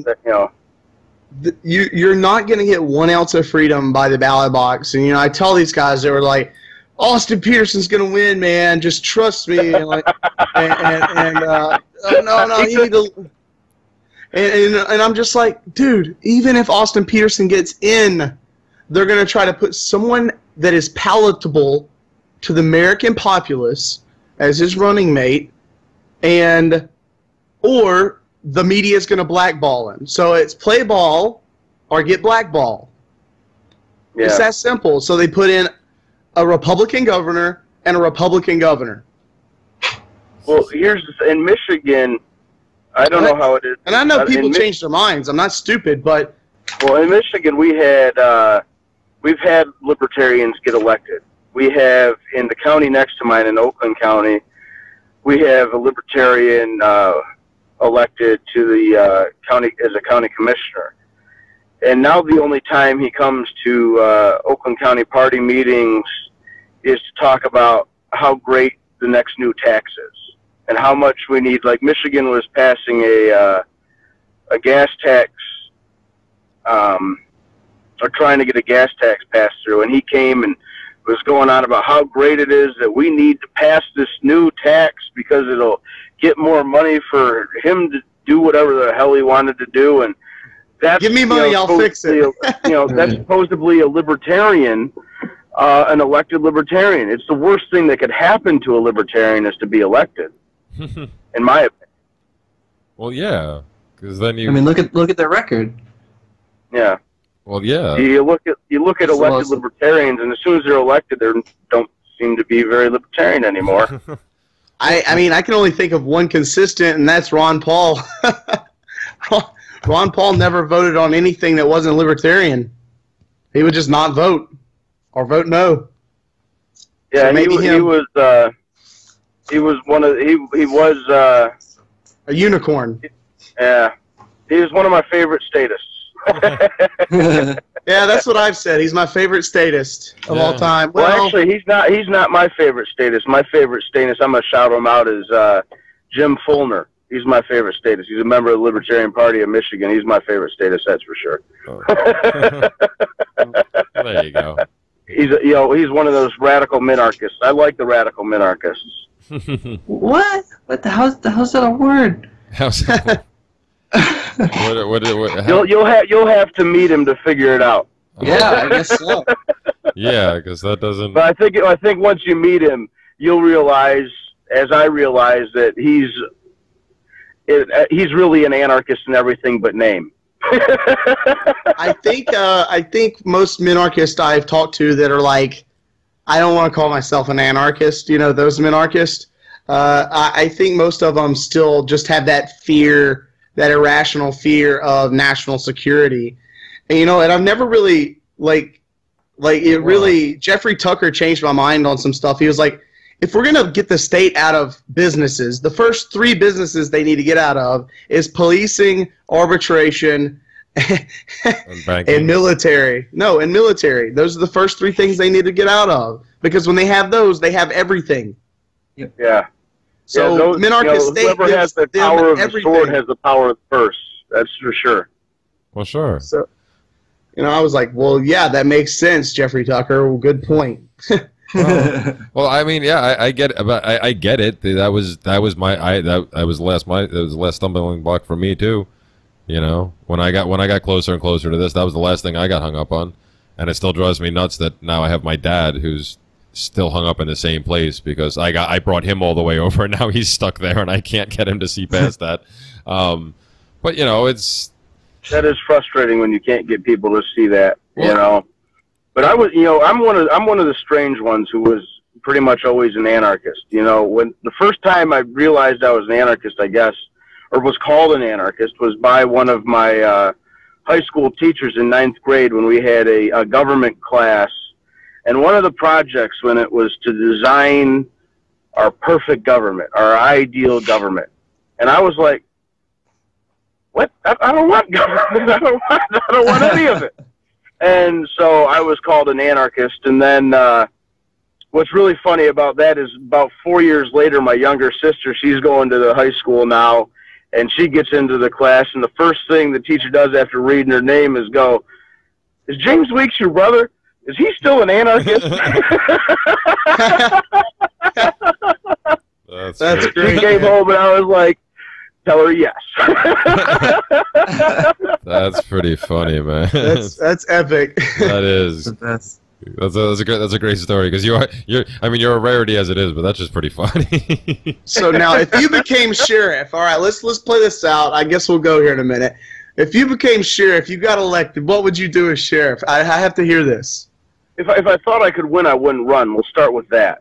you're not going to get 1 ounce of freedom by the ballot box. And I tell these guys, they were like, Austin Peterson's going to win, man. Just trust me. And no, you need to. And I'm just like, dude, even if Austin Peterson gets in, they're going to try to put someone that is palatable to the American populace as his running mate, or the media is going to blackball him. So it's play ball or get blackball. Yeah. It's that simple. So they put in a Republican governor and a Republican governor. Well, in Michigan, I don't know how it is. And I know people change their minds. I'm not stupid, but... Well, in Michigan, we've had libertarians get elected. We have, in the county next to mine, in Oakland County, we have a libertarian elected to the county as a county commissioner. And now the only time he comes to Oakland County party meetings is to talk about how great the next new tax is and how much we need. Like Michigan was passing a gas tax, or trying to get a gas tax passed through, and he came and was going on about how great it is that we need to pass this new tax because it'll get more money for him to do whatever the hell he wanted to do. And that's, give me money, I'll fix it. That's supposedly a libertarian, an elected libertarian. It's the worst thing that could happen to a libertarian is to be elected, in my opinion. Well, yeah, because then you. I mean, look at their record. Yeah. Well, yeah. You look at elected libertarians, and as soon as they're elected, they don't seem to be very libertarian anymore. I mean, I can only think of one consistent, and that's Ron Paul. Ron Paul never voted on anything that wasn't libertarian. He would just not vote or vote no. Yeah, so he was a unicorn. Yeah, he was one of my favorite statists. Yeah, that's what I've said. He's my favorite statist of all time. Well, actually, he's not my favorite statist. My favorite statist, I'm gonna shout him out, is Jim Fulner. He's my favorite statist. He's a member of the Libertarian Party of Michigan. He's my favorite statist, that's for sure. Oh. There you go. He's one of those radical minarchists. I like the radical minarchists. What? What the hell's that a word? How's that? You'll have to meet him to figure it out. Yeah, I guess so. Yeah, because that doesn't. But I think once you meet him, you'll realize, as I realize, that he's really an anarchist in everything but name. I think most minarchists I've talked to that are like, I don't want to call myself an anarchist. Those minarchists. I think most of them still just have that fear. That irrational fear of national security, and I've never really Jeffrey Tucker changed my mind on some stuff. He was like, if we're gonna get the state out of businesses, the first 3 businesses they need to get out of is policing, arbitration, and military. No, and military. Those are the first 3 things they need to get out of, because when they have those, they have everything. Yep. Yeah. So minarchist state whoever has the power of the sword has the power of the purse. That's for sure. Well, sure. So, I was like, well, yeah, that makes sense, Jeffrey Tucker. Well, good point. Well, I mean, yeah, I get it, but I get it. That was the last stumbling block for me too. When I got closer and closer to this, that was the last thing I got hung up on, and it still drives me nuts that now I have my dad who's still hung up in the same place because I brought him all the way over and now he's stuck there and I can't get him to see past that. But that is frustrating when you can't get people to see that, But I'm one of the strange ones who was pretty much always an anarchist. When the first time I realized I was an anarchist, I guess, or was called an anarchist, was by one of my high school teachers in 9th grade when we had a government class. And one of the projects when it was to design our perfect government, our ideal government. And I was like, what? I don't want government. I don't want any of it. And so I was called an anarchist. And then what's really funny about that is about 4 years later, my younger sister, she's going to the high school now, and she gets into the class, and the first thing the teacher does after reading her name is go, "Is James Weeks your brother? Is he still an anarchist?" That's great. She came home, and I was like, tell her yes. That's pretty funny, man. That's epic. That is. That's That's a great story because you're a rarity as it is, but that's just pretty funny. So now, if you became sheriff, all right, let's play this out. I guess we'll go here in a minute. If you became sheriff, you got elected, what would you do as sheriff? I have to hear this. If I thought I could win, I wouldn't run. We'll start with that.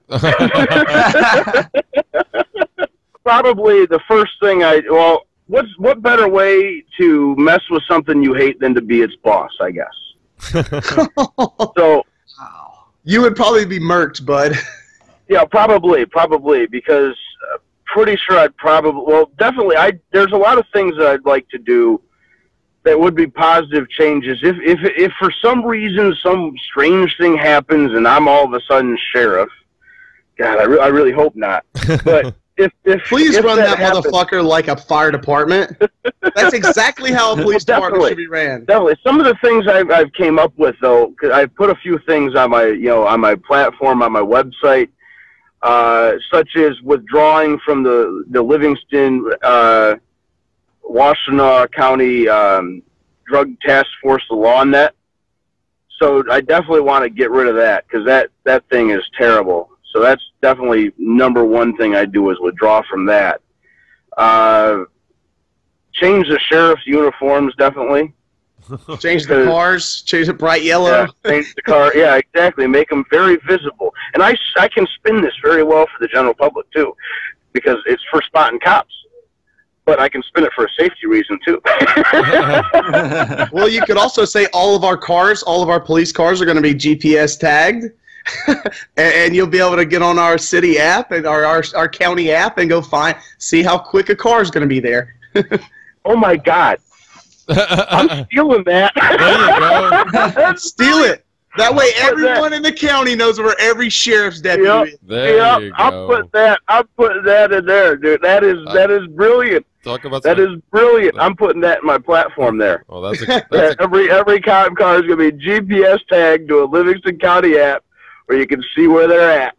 Probably the first thing what better way to mess with something you hate than to be its boss, I guess. So you would probably be murked, bud. Yeah, probably, because pretty sure I'd definitely, there's a lot of things that I'd like to do that would be positive changes. If for some reason some strange thing happens and I'm all of a sudden sheriff, God, I really hope not. But please run that motherfucker like a fire department. That's exactly how a police department should be ran. Definitely. Some of the things I've came up with, though, because I put a few things on my platform, on my website, such as withdrawing from the Livingston, Washtenaw County Drug Task Force, the Law Net. So I definitely want to get rid of that because that thing is terrible. So that's definitely number one thing I do is withdraw from that. Change the sheriff's uniforms, definitely. Change the cars. Change it bright yellow. Yeah, change the car. Yeah, exactly. Make them very visible. And I can spin this very well for the general public, too, because it's for spotting cops. But I can spin it for a safety reason, too. Well, you could also say all of our police cars are going to be GPS tagged. And you'll be able to get on our city app and our county app and go see how quick a car is going to be there. Oh, my God. I'm stealing that. There you go. Steal it. That way everyone in the county knows where every sheriff's deputy is. There you go. I'm putting that in there, dude. That is brilliant. Talk about that is brilliant. I'm putting that in my platform there. Well, that's every cop car is going to be GPS tagged to a Livingston County app where you can see where they're at.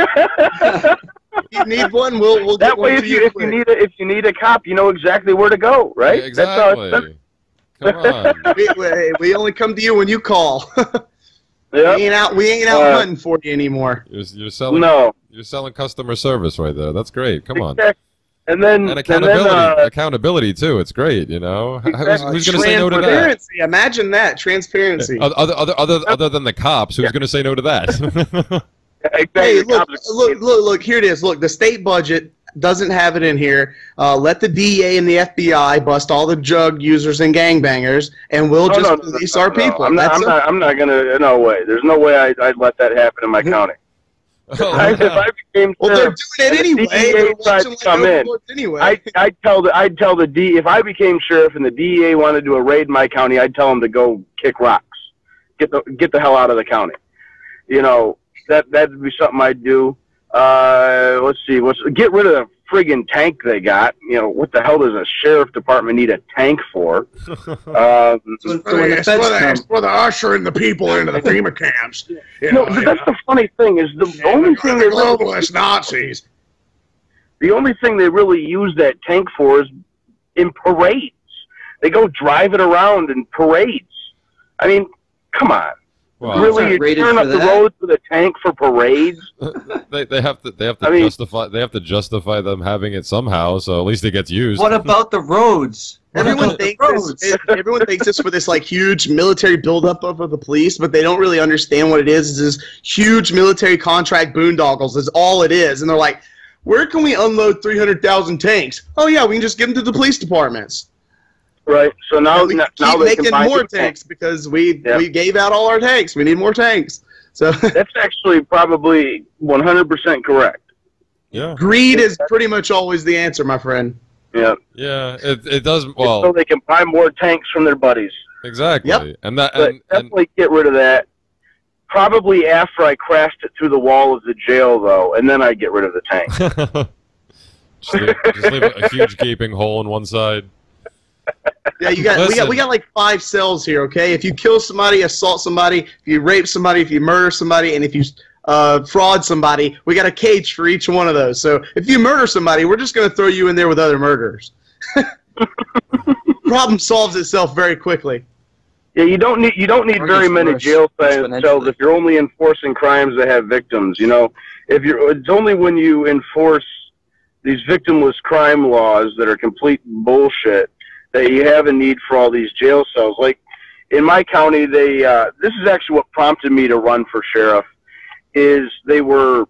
If you need one, we'll that get way, one to you. If you need a cop, you know exactly where to go, right? Yeah, exactly. Come on. We only come to you when you call. Yep. We ain't out hunting for you anymore. You're selling. No. You're selling customer service right there. That's great. Come on. And then accountability too. It's great. You know, who's going to say no to that? Transparency. Imagine that transparency. Other than the cops, who's going to say no to that? Hey, look. Here it is. Look, the state budget doesn't have it in here. Let the DEA and the FBI bust all the drug users and gangbangers, and we'll just police our people. I'm not gonna. No way. There's no way I'd let that happen in my county. If I became well, they're doing it anyway. They're watching come in. Anyway. I'd tell the DEA, if I became sheriff and the DEA wanted to do a raid in my county, I'd tell them to go kick rocks, get the hell out of the county. You know, that'd be something I'd do. Let's see. Get rid of the friggin' tank they got. You know, what the hell does a sheriff department need a tank for? It's for the ushering the people into the FEMA camps. That's the funny thing is the only thing they globalist Nazis. The only thing they really use that tank for is in parades. They go drive it around in parades. I mean, come on. Well, really, you turn up the road with a tank for parades? they have to justify them having it somehow, so at least it gets used. What about the roads? Everyone thinks it's for this like huge military buildup of the police, but they don't really understand what it is. It's this huge military contract boondoggles is all it is, and they're like, where can we unload 300,000 tanks? Oh yeah, we can just give them to the police departments. Right. So now we now keep they making can buy more tanks because we gave out all our tanks. We need more tanks. So that's actually probably 100% correct. Yeah. Greed is pretty much always the answer, my friend. Yeah. Yeah, it does. Well, so they can buy more tanks from their buddies. Exactly. Yep. And that Definitely get rid of that. Probably after I crashed it through the wall of the jail, though, and then I get rid of the tank. just leave a huge gaping hole in one side. Yeah, we got like 5 cells here. Okay, if you kill somebody, assault somebody, if you rape somebody, if you murder somebody, and if you fraud somebody, we got a cage for each one of those. So if you murder somebody, we're just going to throw you in there with other murderers. Problem solves itself very quickly. Yeah, you don't need very many jail cells if you're only enforcing crimes that have victims. You know, it's only when you enforce these victimless crime laws that are complete bullshit that you have a need for all these jail cells. Like in my county, this is actually what prompted me to run for sheriff. Is they were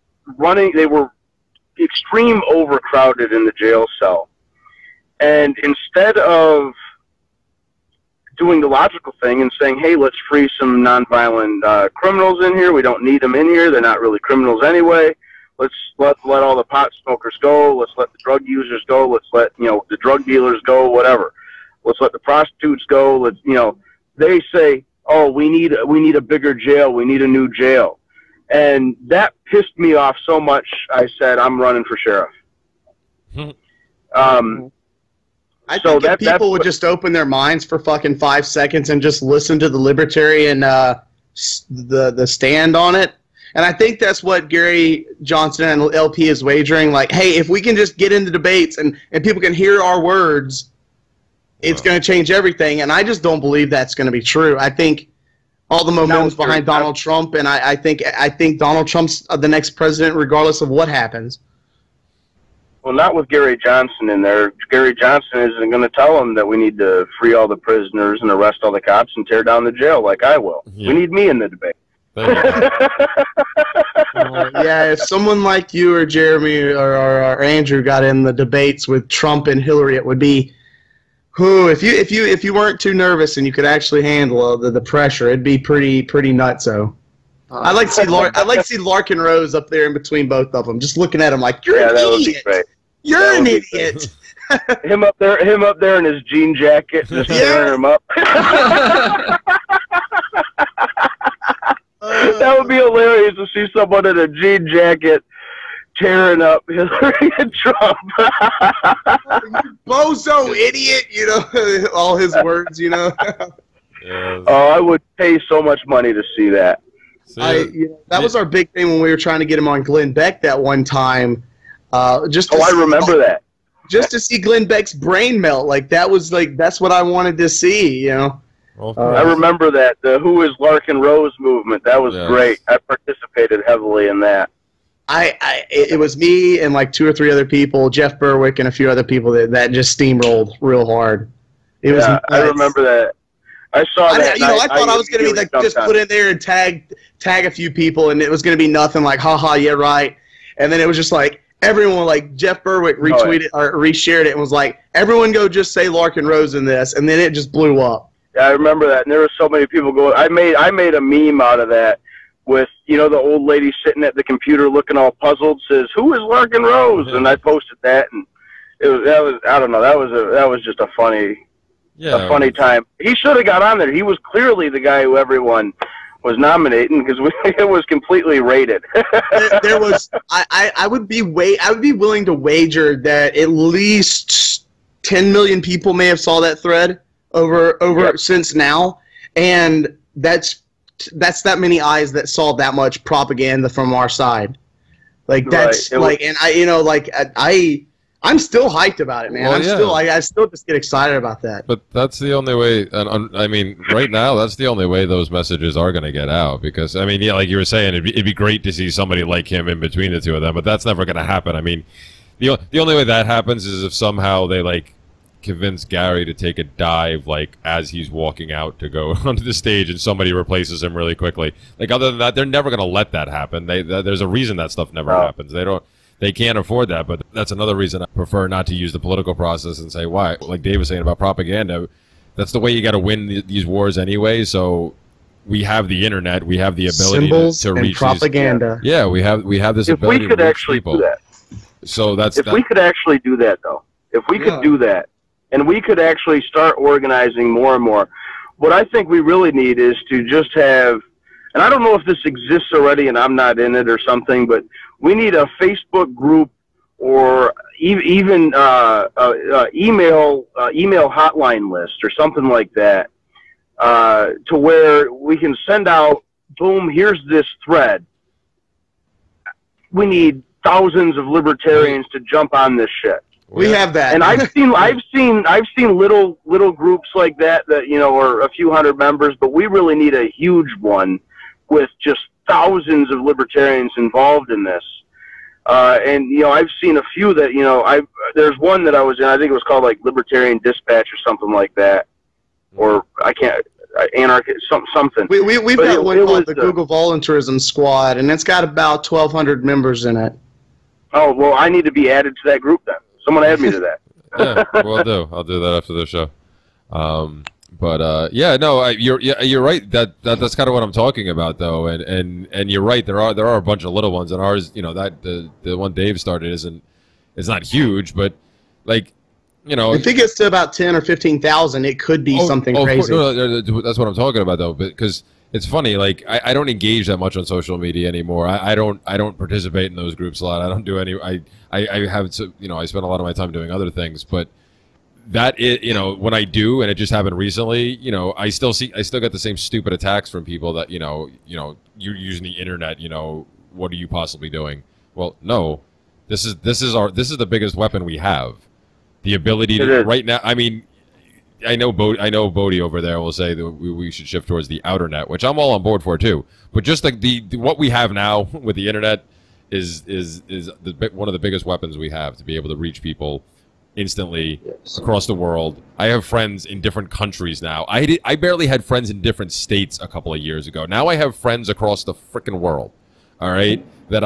extreme overcrowded in the jail cell, and instead of doing the logical thing and saying, hey, let's free some nonviolent criminals in here. We don't need them in here. They're not really criminals anyway. Let's let all the pot smokers go. Let's let the drug users go. Let's let, the drug dealers go, whatever. Let's let the prostitutes go. They say, oh, we need a bigger jail. We need a new jail. And that pissed me off so much, I said, I'm running for sheriff. I think if people would just open their minds for fucking 5 seconds and just listen to the Libertarian the stand on it, and I think that's what Gary Johnson and LP is wagering. Like, hey, if we can just get into debates and people can hear our words, it's going to change everything. And I just don't believe that's going to be true. I think all the momentum's behind Donald Trump, and I think Donald Trump's the next president regardless of what happens. Well, not with Gary Johnson in there. Gary Johnson isn't going to tell them that we need to free all the prisoners and arrest all the cops and tear down the jail like I will. Yeah. We need me in the debate. Yeah, if someone like you or Jeremy or Andrew got in the debates with Trump and Hillary, it would be, if you weren't too nervous and you could actually handle the pressure, it'd be pretty nutso. I'd like to see Larkin Rose up there in between both of them, just looking at him like, you're an idiot. You're an idiot. him up there in his jean jacket, just tearing him up. That would be hilarious to see someone in a jean jacket tearing up Hillary and Trump. You bozo idiot, all his words, Yes. Oh, I would pay so much money to see that. That was our big thing when we were trying to get him on Glenn Beck that one time. I remember that. Just to see Glenn Beck's brain melt, that's what I wanted to see, I remember that, the Who is Larkin Rose movement. That was great. I participated heavily in that. It was me and like 2 or 3 other people, Jeff Berwick and a few other people that just steamrolled real hard. I remember that. I saw that. I thought I was going to be like just put in there and tag a few people, and it was going to be nothing like, haha, yeah, right. And then it was just like everyone, like Jeff Berwick retweeted or reshared it and was like, everyone go just say Larkin Rose in this, and then it just blew up. Yeah, I remember that, and there were so many people going. I made a meme out of that with the old lady sitting at the computer looking all puzzled, says, "Who is Larkin Rose?" And I posted that, and that was just a funny. Yeah, a funny time. He should have got on there. He was clearly the guy who everyone was nominating because it was completely rated. There was. I would be willing to wager that at least 10 million people may have saw that thread over since now, and that's that many eyes that saw that much propaganda from our side. Like that's I'm still hyped about it, man. Well, I still just get excited about that. But that's the only way, and I mean, right now, that's the only way those messages are going to get out. Because, I mean, yeah, like you were saying, it'd be great to see somebody like him in between the two of them, but that's never going to happen. I mean, the only way that happens is if somehow they, like, convince Gary to take a dive, like, as he's walking out to go onto the stage and somebody replaces him really quickly. Like, other than that, they're never going to let that happen. There's a reason that stuff never happens. They can't afford that, but that's another reason I prefer not to use the political process and say why. Like Dave was saying about propaganda, that's the way you got to win these wars anyway. So we have the internet, we have the ability to reach propaganda. We have this ability to reach people. Do that. So we could actually do that, though. If we could do that, and we could actually start organizing more and more, what I think we really need is to just have, and I don't know if this exists already and I'm not in it or something, but we need a Facebook group or even email hotline list or something like that, to where we can send out, boom, here's this thread. We need thousands of libertarians to jump on this shit. We have that, and I've seen little groups like that you know are a few hundred members, but we really need a huge one with just thousands of libertarians involved in this. And you know, I've seen a few that you know there's one that I was in. I think it was called like Libertarian Dispatch or something like that, or I can't. Anarchist, something. We've got one called the Google Voluntaryism Squad, and it's got about 1,200 members in it. Oh, well, I need to be added to that group then. Someone add me to that. Yeah, will do. I'll do that after the show. Yeah, no, you're right. That's kind of what I'm talking about, though, and you're right. There are a bunch of little ones, and ours, you know, that the one Dave started it's not huge, but like. You know, if it gets to about 10 or 15,000, it could be something crazy. No, that's what I'm talking about, though, because it's funny. Like, I don't engage that much on social media anymore. I don't participate in those groups a lot. I don't do any. I have to, you know, I spend a lot of my time doing other things. But that is, you know, when I do, and it just happened recently, you know, I still get the same stupid attacks from people that you know, you're using the internet. You know, what are you possibly doing? Well, no, this is the biggest weapon we have. The ability to right now. I mean, I know Bodie over there will say that we should shift towards the outer net, which I'm all on board for too. But just like the what we have now with the internet is one of the biggest weapons we have to be able to reach people instantly across the world. I have friends in different countries now. I barely had friends in different states a couple of years ago. Now I have friends across the frickin' world. All right, that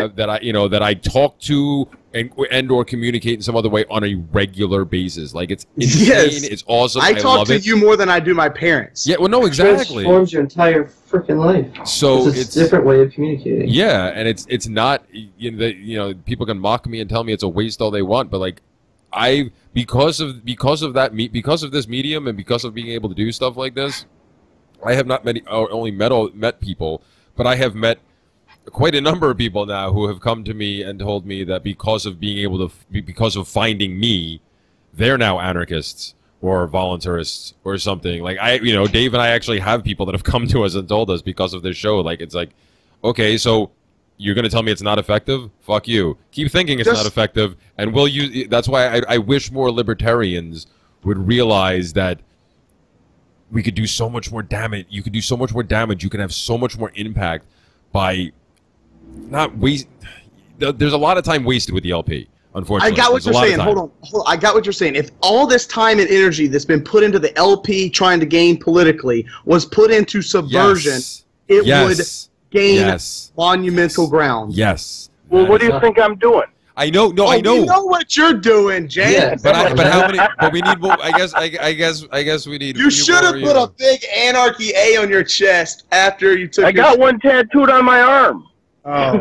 I talk to and or communicate in some other way on a regular basis. Like it's insane. Yes. It's awesome. I talk to you more than I do my parents. Yeah, well, no, exactly. It transforms your entire freaking life. So it's a different way of communicating. Yeah, and it's not. You know, people can mock me and tell me it's a waste all they want, but like because of this medium and because of being able to do stuff like this, I have not only met people, but I have met quite a number of people now who have come to me and told me that because of finding me, they're now anarchists or voluntarists or something. Like Dave and I actually have people that have come to us and told us because of this show. Like it's like, okay, so you're gonna tell me it's not effective? Fuck you. Keep thinking it's not effective, and we'll use. That's why I wish more libertarians would realize that we could do so much more damage. You could do so much more damage. You can have so much more impact by not waste. There's a lot of time wasted with the LP, unfortunately. I got what you're saying. Hold on. I got what you're saying. If all this time and energy that's been put into the LP trying to gain politically was put into subversion, it would gain monumental ground. Yes. Well, what do you think I'm doing? I know. No, I know. You know what you're doing, James. Yeah. But how many? But we need more. I guess we need. You should have put a big anarchy A on your chest after you took. I got one tattooed on my arm. Oh.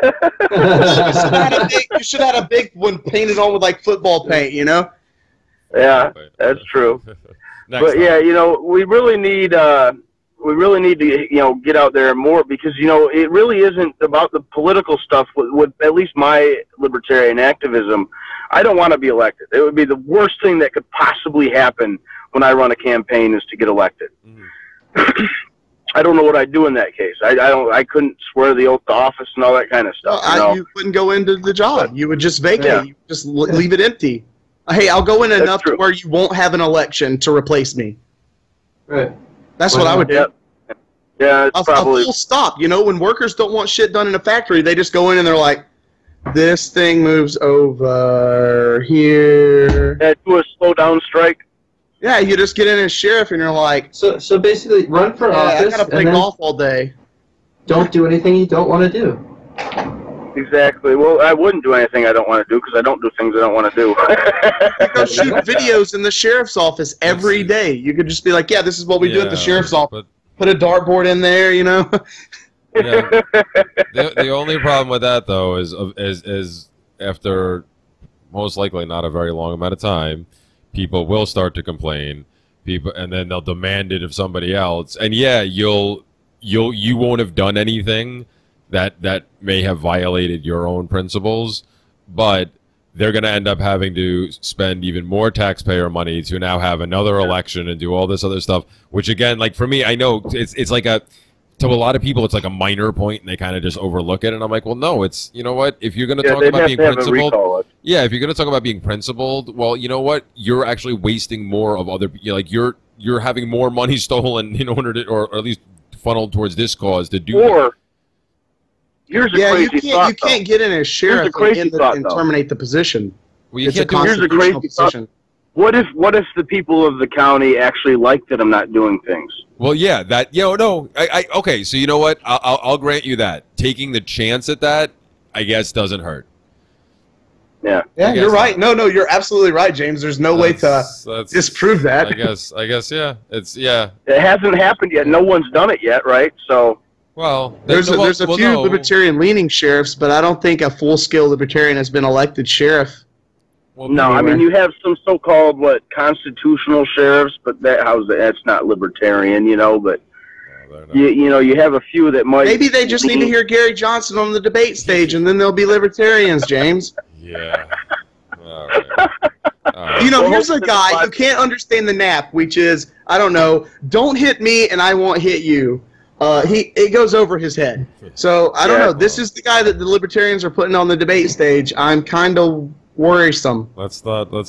You should have had a big one painted on with like football paint, you know? Yeah, that's true. But yeah, you know, we really need to, you know, get out there more because, you know, it really isn't about the political stuff with at least my libertarian activism. I don't want to be elected. It would be the worst thing that could possibly happen when I run a campaign is to get elected. Mm-hmm. I don't know what I'd do in that case. I couldn't swear the oath to office and all that kind of stuff. You wouldn't go into the job. You would just vacate. Yeah. You just leave it empty. Hey, I'll go in enough to where you won't have an election to replace me. Right. That's what I would do. Yeah, it's probably a full stop. You know, when workers don't want shit done in a factory, they just go in and they're like, "This thing moves over here." Yeah, do a slow down strike. Yeah, you just get in as sheriff and you're like, so basically run for office. I gotta play golf all day. Don't do anything you don't want to do. Exactly. Well, I wouldn't do anything I don't want to do because I don't do things I don't want to do. You go shoot videos in the sheriff's office every day. You could just be like, yeah, this is what we do at the sheriff's office. Put a dartboard in there, you know. Yeah. The only problem with that though is after most likely not a very long amount of time, people will start to complain. And then they'll demand it of somebody else. And yeah, you won't have done anything that may have violated your own principles, but they're going to end up having to spend even more taxpayer money to now have another election and do all this other stuff, which again, like for me, I know it's like to a lot of people, it's like a minor point and they kind of just overlook it. And I'm like, well, no, it's, you know what, if you're going to talk about being principled, yeah, if you're going to talk about being principled, well, you know what, you're actually wasting more of other, like you're having more money stolen in order to, or at least funneled towards this cause to do that. Here's a crazy thought, you can't get in as sheriff and terminate the position. Well, it's a constitutional position. What if the people of the county actually like that I'm not doing things? Well, yeah, that, no, okay, so you know what? I'll grant you that. Taking the chance at that, I guess, doesn't hurt. Yeah. Yeah, you're right. No, you're absolutely right, James. There's no way to disprove that. I guess, yeah. It hasn't happened yet. No one's done it yet, right? So. Well, there's a few libertarian-leaning sheriffs, but I don't think a full-scale libertarian has been elected sheriff. Well, no, anywhere. I mean, you have some so-called, constitutional sheriffs, but that's not libertarian, but you have a few that might... Maybe they just need to hear Gary Johnson on the debate stage, and then they'll be libertarians, James. Yeah. All right. Here's a guy who can't understand the nap, which is, I don't know, don't hit me and I won't hit you. It goes over his head. So, I don't know. This is the guy that the libertarians are putting on the debate stage. I'm kind of worrisome. Let's not go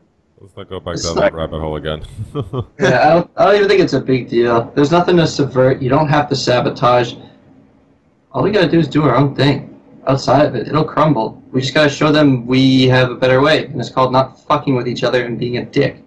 back down that rabbit hole again. Yeah, I don't even think it's a big deal. There's nothing to subvert. You don't have to sabotage. All we gotta do is do our own thing. Outside of it, it'll crumble. We just gotta show them we have a better way, and it's called not fucking with each other and being a dick.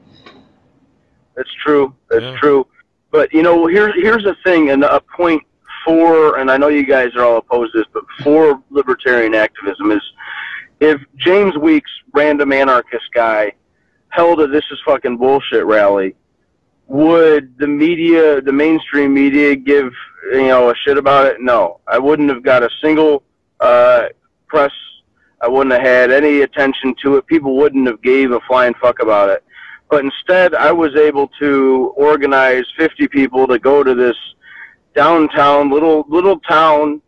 That's true. That's true. But, here's the thing, and a point for, and I know you guys are all opposed to this, but for libertarian activism is, if James Weeks, random anarchist guy, held a "this is fucking bullshit" rally, would the media, the mainstream media, give a shit about it? No, I wouldn't have got a single press. I wouldn't have had any attention to it. People wouldn't have gave a flying fuck about it. But instead, I was able to organize 50 people to go to this downtown, little town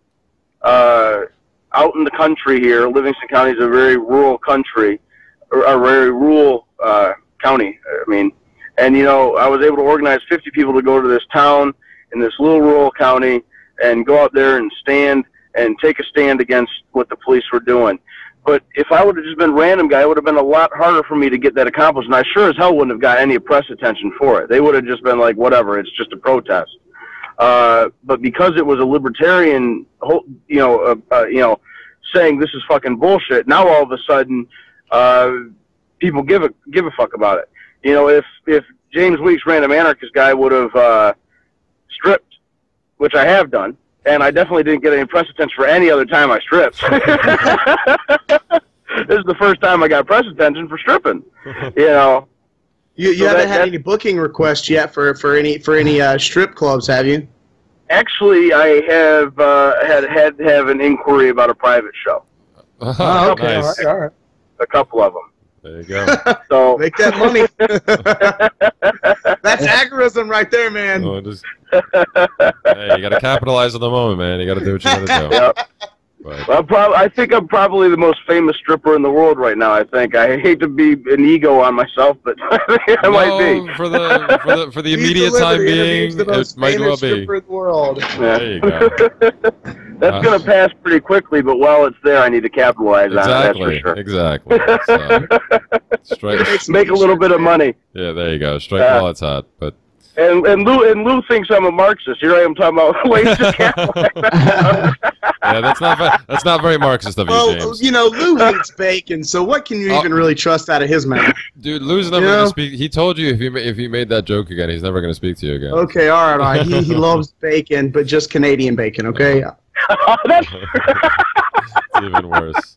out in the country here. Livingston County is a very rural country, or a very rural county, And, I was able to organize 50 people to go to this town in this little rural county and go out there and take a stand against what the police were doing. But if I would have just been random guy, it would have been a lot harder for me to get that accomplished. And I sure as hell wouldn't have got any press attention for it. They would have just been like, whatever, it's just a protest. But because it was a libertarian, saying this is fucking bullshit, now all of a sudden, people give a fuck about it. If James Weeks, random anarchist guy, would have stripped, which I have done, and I definitely didn't get any press attention for any other time I stripped. This is the first time I got press attention for stripping. You haven't had any booking requests yet for any strip clubs, have you? Actually, I have had to have an inquiry about a private show. Oh, okay, nice. All right. A couple of them. There you go. So make that money. That's agorism right there, man. Oh, hey, you got to capitalize on the moment, man. You got to do what you got to do. Yep. I think I'm probably the most famous stripper in the world right now. I hate to be an ego on myself, but I might be. For the immediate time being, it might well be. In the world. There you go. That's going to pass pretty quickly, but while it's there, I need to capitalize on it. That's for sure. Exactly. So, make a little bit of money. Yeah, there you go. Strike while it's hot, but. And Lou thinks I'm a Marxist. Here I am talking about ways to capitalize. Yeah, that's not very Marxist of you, James. Lou hates bacon, so what can you even really trust out of his mouth? Dude, Lou's never going to speak. He told you if he made that joke again, he's never going to speak to you again. Okay, all right. He loves bacon, but just Canadian bacon, okay? That's it's even worse.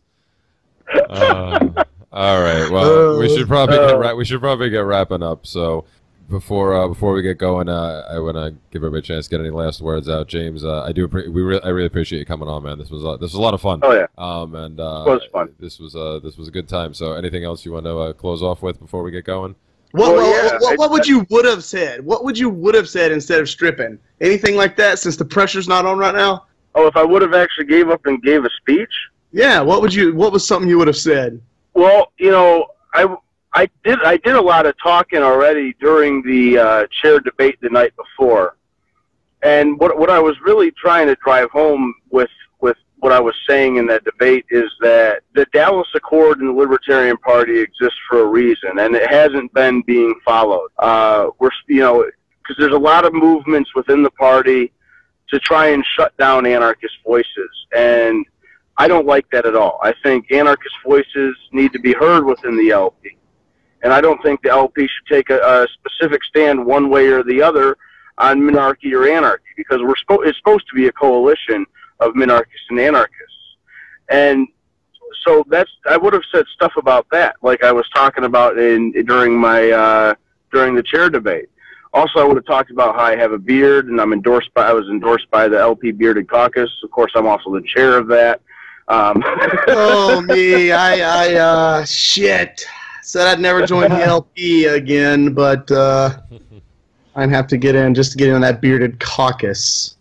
All right. Well, we should probably get wrapping up. So. Before we get going, I want to give everybody a chance to get any last words out. James, I really appreciate you coming on, man. This was a lot of fun. Oh yeah. And it was fun. This was a good time. So anything else you want to close off with before we get going? What would you would have said? What would you would have said instead of stripping? Anything like that? Since the pressure's not on right now. Oh, if I would have actually gave up and gave a speech? Yeah. What was something you would have said? Well, you know, I did a lot of talking already during the chair debate the night before, and what I was really trying to drive home with what I was saying in that debate is that the Dallas Accord and the Libertarian Party exists for a reason, and it hasn't been being followed. Because there's a lot of movements within the party to try and shut down anarchist voices, and I don't like that at all. I think anarchist voices need to be heard within the LP. And I don't think the LP should take a specific stand one way or the other on minarchy or anarchy, because it's supposed to be a coalition of minarchists and anarchists. And so I would have said stuff about that, like I was talking about during the chair debate. Also, I would have talked about how I have a beard, and I was endorsed by the LP Bearded Caucus. Of course, I'm also the chair of that. Oh me, shit. Said I'd never join the LP again, but I'd have to get in just to get in on that Bearded Caucus.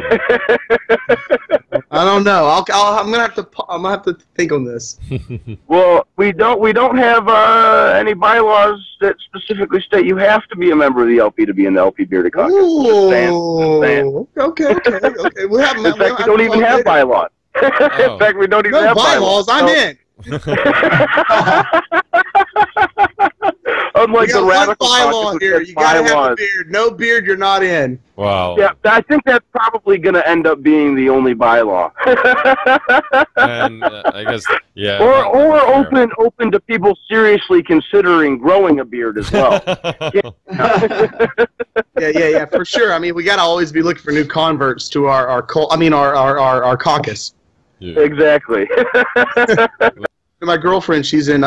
I don't know. I'm gonna have to think on this. Well, we don't have any bylaws that specifically state you have to be a member of the LP to be in the LP Bearded Caucus. Ooh, okay. We don't even have bylaws. In fact, we don't even have bylaws. I'm in. Unlike the radical bylaw here, you gotta have a beard. No beard, you're not in. Wow. Yeah, I think that's probably going to end up being the only bylaw. And I guess, yeah. Or open to people seriously considering growing a beard as well. Yeah, for sure. I mean, we gotta always be looking for new converts to our caucus. Yeah. Exactly. My girlfriend, she's in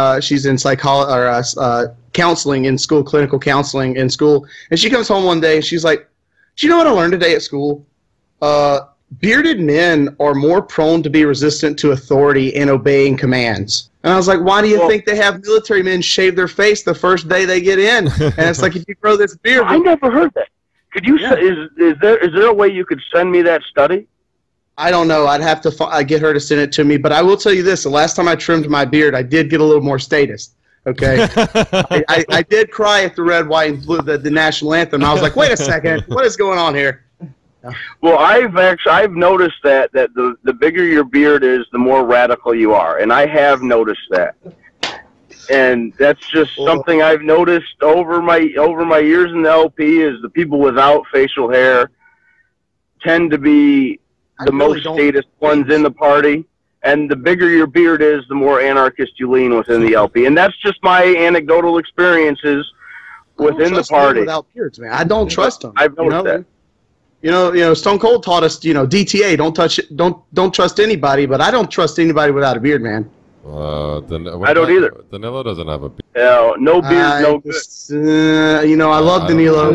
counseling in school, clinical counseling in school, and she comes home one day and she's like, "Do you know what I learned today at school? Bearded men are more prone to be resistant to authority and obeying commands." And I was like, "Why do you think they have military men shave their face the first day they get in?" And it's like, if you grow this beard, I never heard that. Could you? Yeah. Is there a way you could send me that study? I don't know. I'd have to get her to send it to me. But I will tell you this. The last time I trimmed my beard, I did get a little more status. Okay? I did cry at the red, white, and blue, the national anthem. I was like, wait a second. What is going on here? Well, I've noticed that the bigger your beard is, the more radical you are. And I have noticed that. And that's just something I've noticed over my years in the LP, is the people without facial hair tend to be the most statist ones in the party, and the bigger your beard is, the more anarchist you lean within the LP. And that's just my anecdotal experiences within the party. Without beards, man, I don't trust them. I've noticed that. You know, Stone Cold taught us, DTA, don't trust anybody, but I don't trust anybody without a beard, man. I don't either. Danilo doesn't have a beard. No beard, no good. I love Danilo.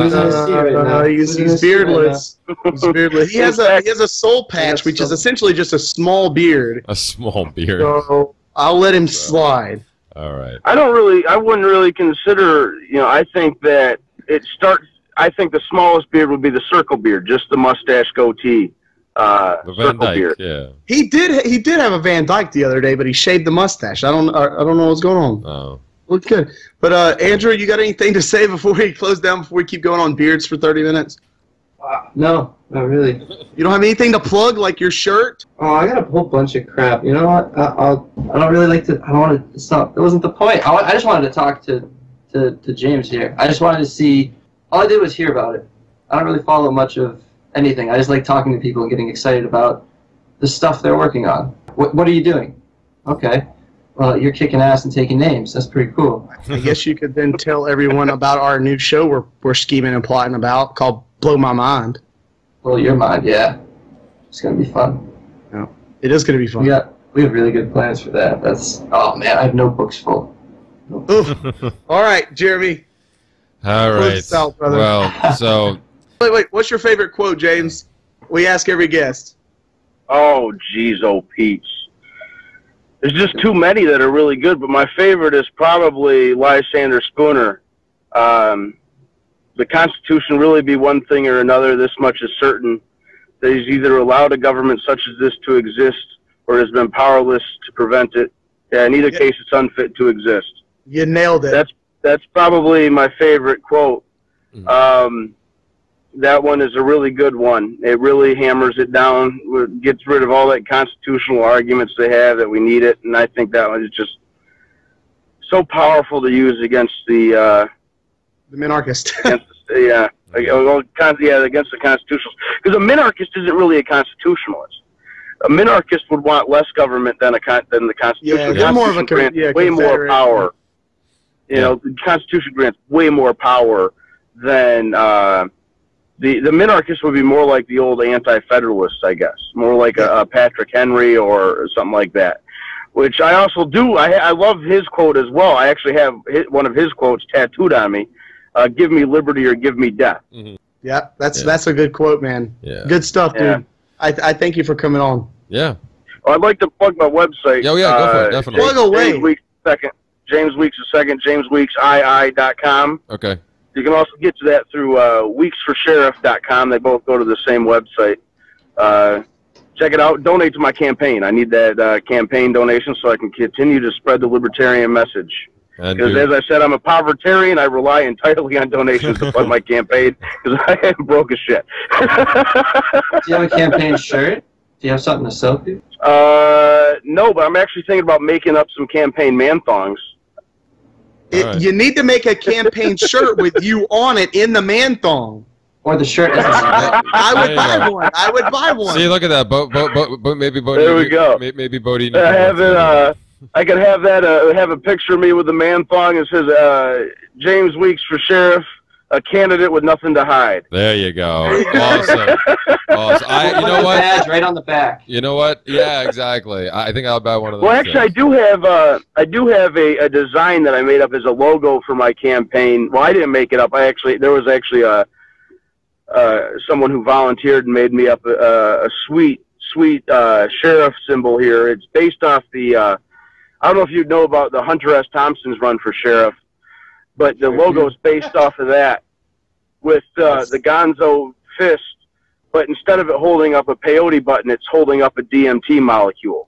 He's beardless. He's beardless. He has a soul patch, which is essentially just a small beard. A small beard. So I'll let him slide. All right. I wouldn't really consider. I think that I think the smallest beard would be the circle beard, just the mustache goatee. The Van Dyke, beard. Yeah. He did have a Van Dyke the other day, but he shaved the mustache. I don't know what's going on. Oh. Looked good. But Andrew, you got anything to say before we close down? Before we keep going on beards for 30 minutes? No, not really. You don't have anything to plug, like your shirt? Oh, I got a whole bunch of crap. You know what? I don't really like to. I don't want to. Stop. That wasn't the point. I just wanted to talk to James here. I just wanted to see. All I did was hear about it. I don't really follow much of anything. I just like talking to people and getting excited about the stuff they're working on. What are you doing? Okay. Well, you're kicking ass and taking names. That's pretty cool. I guess you could then tell everyone about our new show we're scheming and plotting about, called Blow My Mind. Blow your mind, yeah. It's going to be fun. Yeah, it is going to be fun. We have really good plans for that. Oh man, I have notebooks full. All right, Jeremy. All right. Close us out, brother. Well, so Wait. What's your favorite quote, James? We ask every guest. Oh, geez, oh, Pete's. There's just too many that are really good, but my favorite is probably Lysander Spooner. The Constitution really be one thing or another. This much is certain. That he's either allowed a government such as this to exist or has been powerless to prevent it. Yeah, in either case, it's unfit to exist. You nailed it. That's probably my favorite quote. That one is a really good one. It really hammers it down, gets rid of all that constitutional arguments they have that we need it, and I think that one is just so powerful to use against the minarchist. Against the constitutionalists. Because a minarchist isn't really a constitutionalist. A minarchist would want less government than the Constitution. Yeah, they're more of a grants way more power. You know, the Constitution grants way more power than the minarchists would be more like the old anti-federalists, I guess, more like a Patrick Henry or something like that. Which I also do. I love his quote as well. I actually have one of his quotes tattooed on me. Give me liberty or give me death. Yeah, that's a good quote, man. Yeah. Good stuff, dude. I thank you for coming on. Yeah. Well, I'd like to plug my website. Oh, yeah, go for it, definitely. Plug away. James Weeks II, JamesWeeksII.com. Okay. You can also get to that through weeksforsheriff.com. They both go to the same website. Check it out. Donate to my campaign. I need that campaign donation so I can continue to spread the libertarian message. Because as I said, I'm a povertarian. I rely entirely on donations to fund my campaign because I am broke as shit. Do you have a campaign shirt? Do you have something to sell people? No, but I'm actually thinking about making up some campaign man-thongs. You need to make a campaign shirt with you on it in the man-thong. Or the shirt. I would buy one. I would buy one. See, look at that. Maybe Bodie. There we go. Maybe Bodie. I have it. I could have that. Have a picture of me with the man thong. It says James Weeks for sheriff, a candidate with nothing to hide. There you go. Awesome. Awesome. You know what? Badge right on the back. You know what? Yeah, exactly. I think I'll buy one of those. Well, actually, I do have a design that I made up as a logo for my campaign. Well, I didn't make it up. There was actually someone who volunteered and made me up a sweet sheriff symbol here. It's based off the. I don't know if you know about the Hunter S. Thompson's run for sheriff, but the logo is based off of that with the Gonzo fist, but instead of it holding up a peyote button, it's holding up a DMT molecule.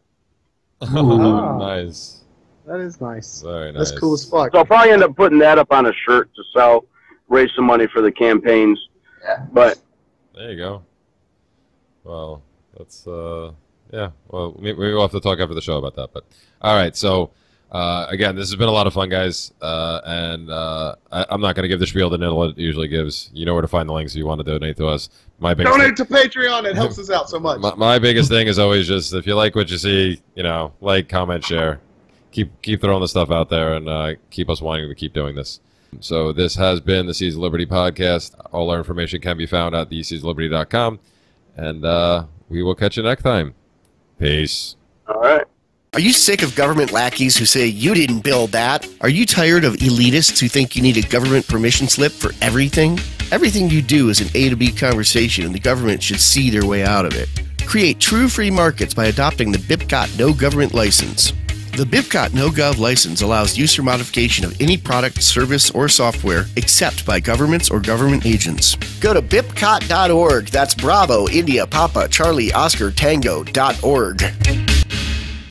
Oh, nice. That is nice. Very nice. That's cool as fuck. So I'll probably end up putting that up on a shirt to sell, raise some money for the campaigns. Yeah. But there you go. Well, that's yeah. Well, maybe we'll have to talk after the show about that. But all right. So again, this has been a lot of fun, guys. I'm not going to give the spiel that Nittle usually gives. You know where to find the links if you want to donate to us. Donate to Patreon. It helps us out so much. My biggest thing is always just if you like what you see, like, comment, share. Keep throwing the stuff out there and keep us wanting to keep doing this. So this has been the Seeds of Liberty podcast. All our information can be found at theseedsofliberty.com. And we will catch you next time. Peace. All right. Are you sick of government lackeys who say you didn't build that? Are you tired of elitists who think you need a government permission slip for everything? Everything you do is an A to B conversation, and the government should see their way out of it. Create true free markets by adopting the BIPCOT No Government License. The BIPCOT No Gov license allows use or modification of any product, service, or software except by governments or government agents. Go to bipcot.org. That's Bravo, India, Papa, Charlie, Oscar, Tango.org.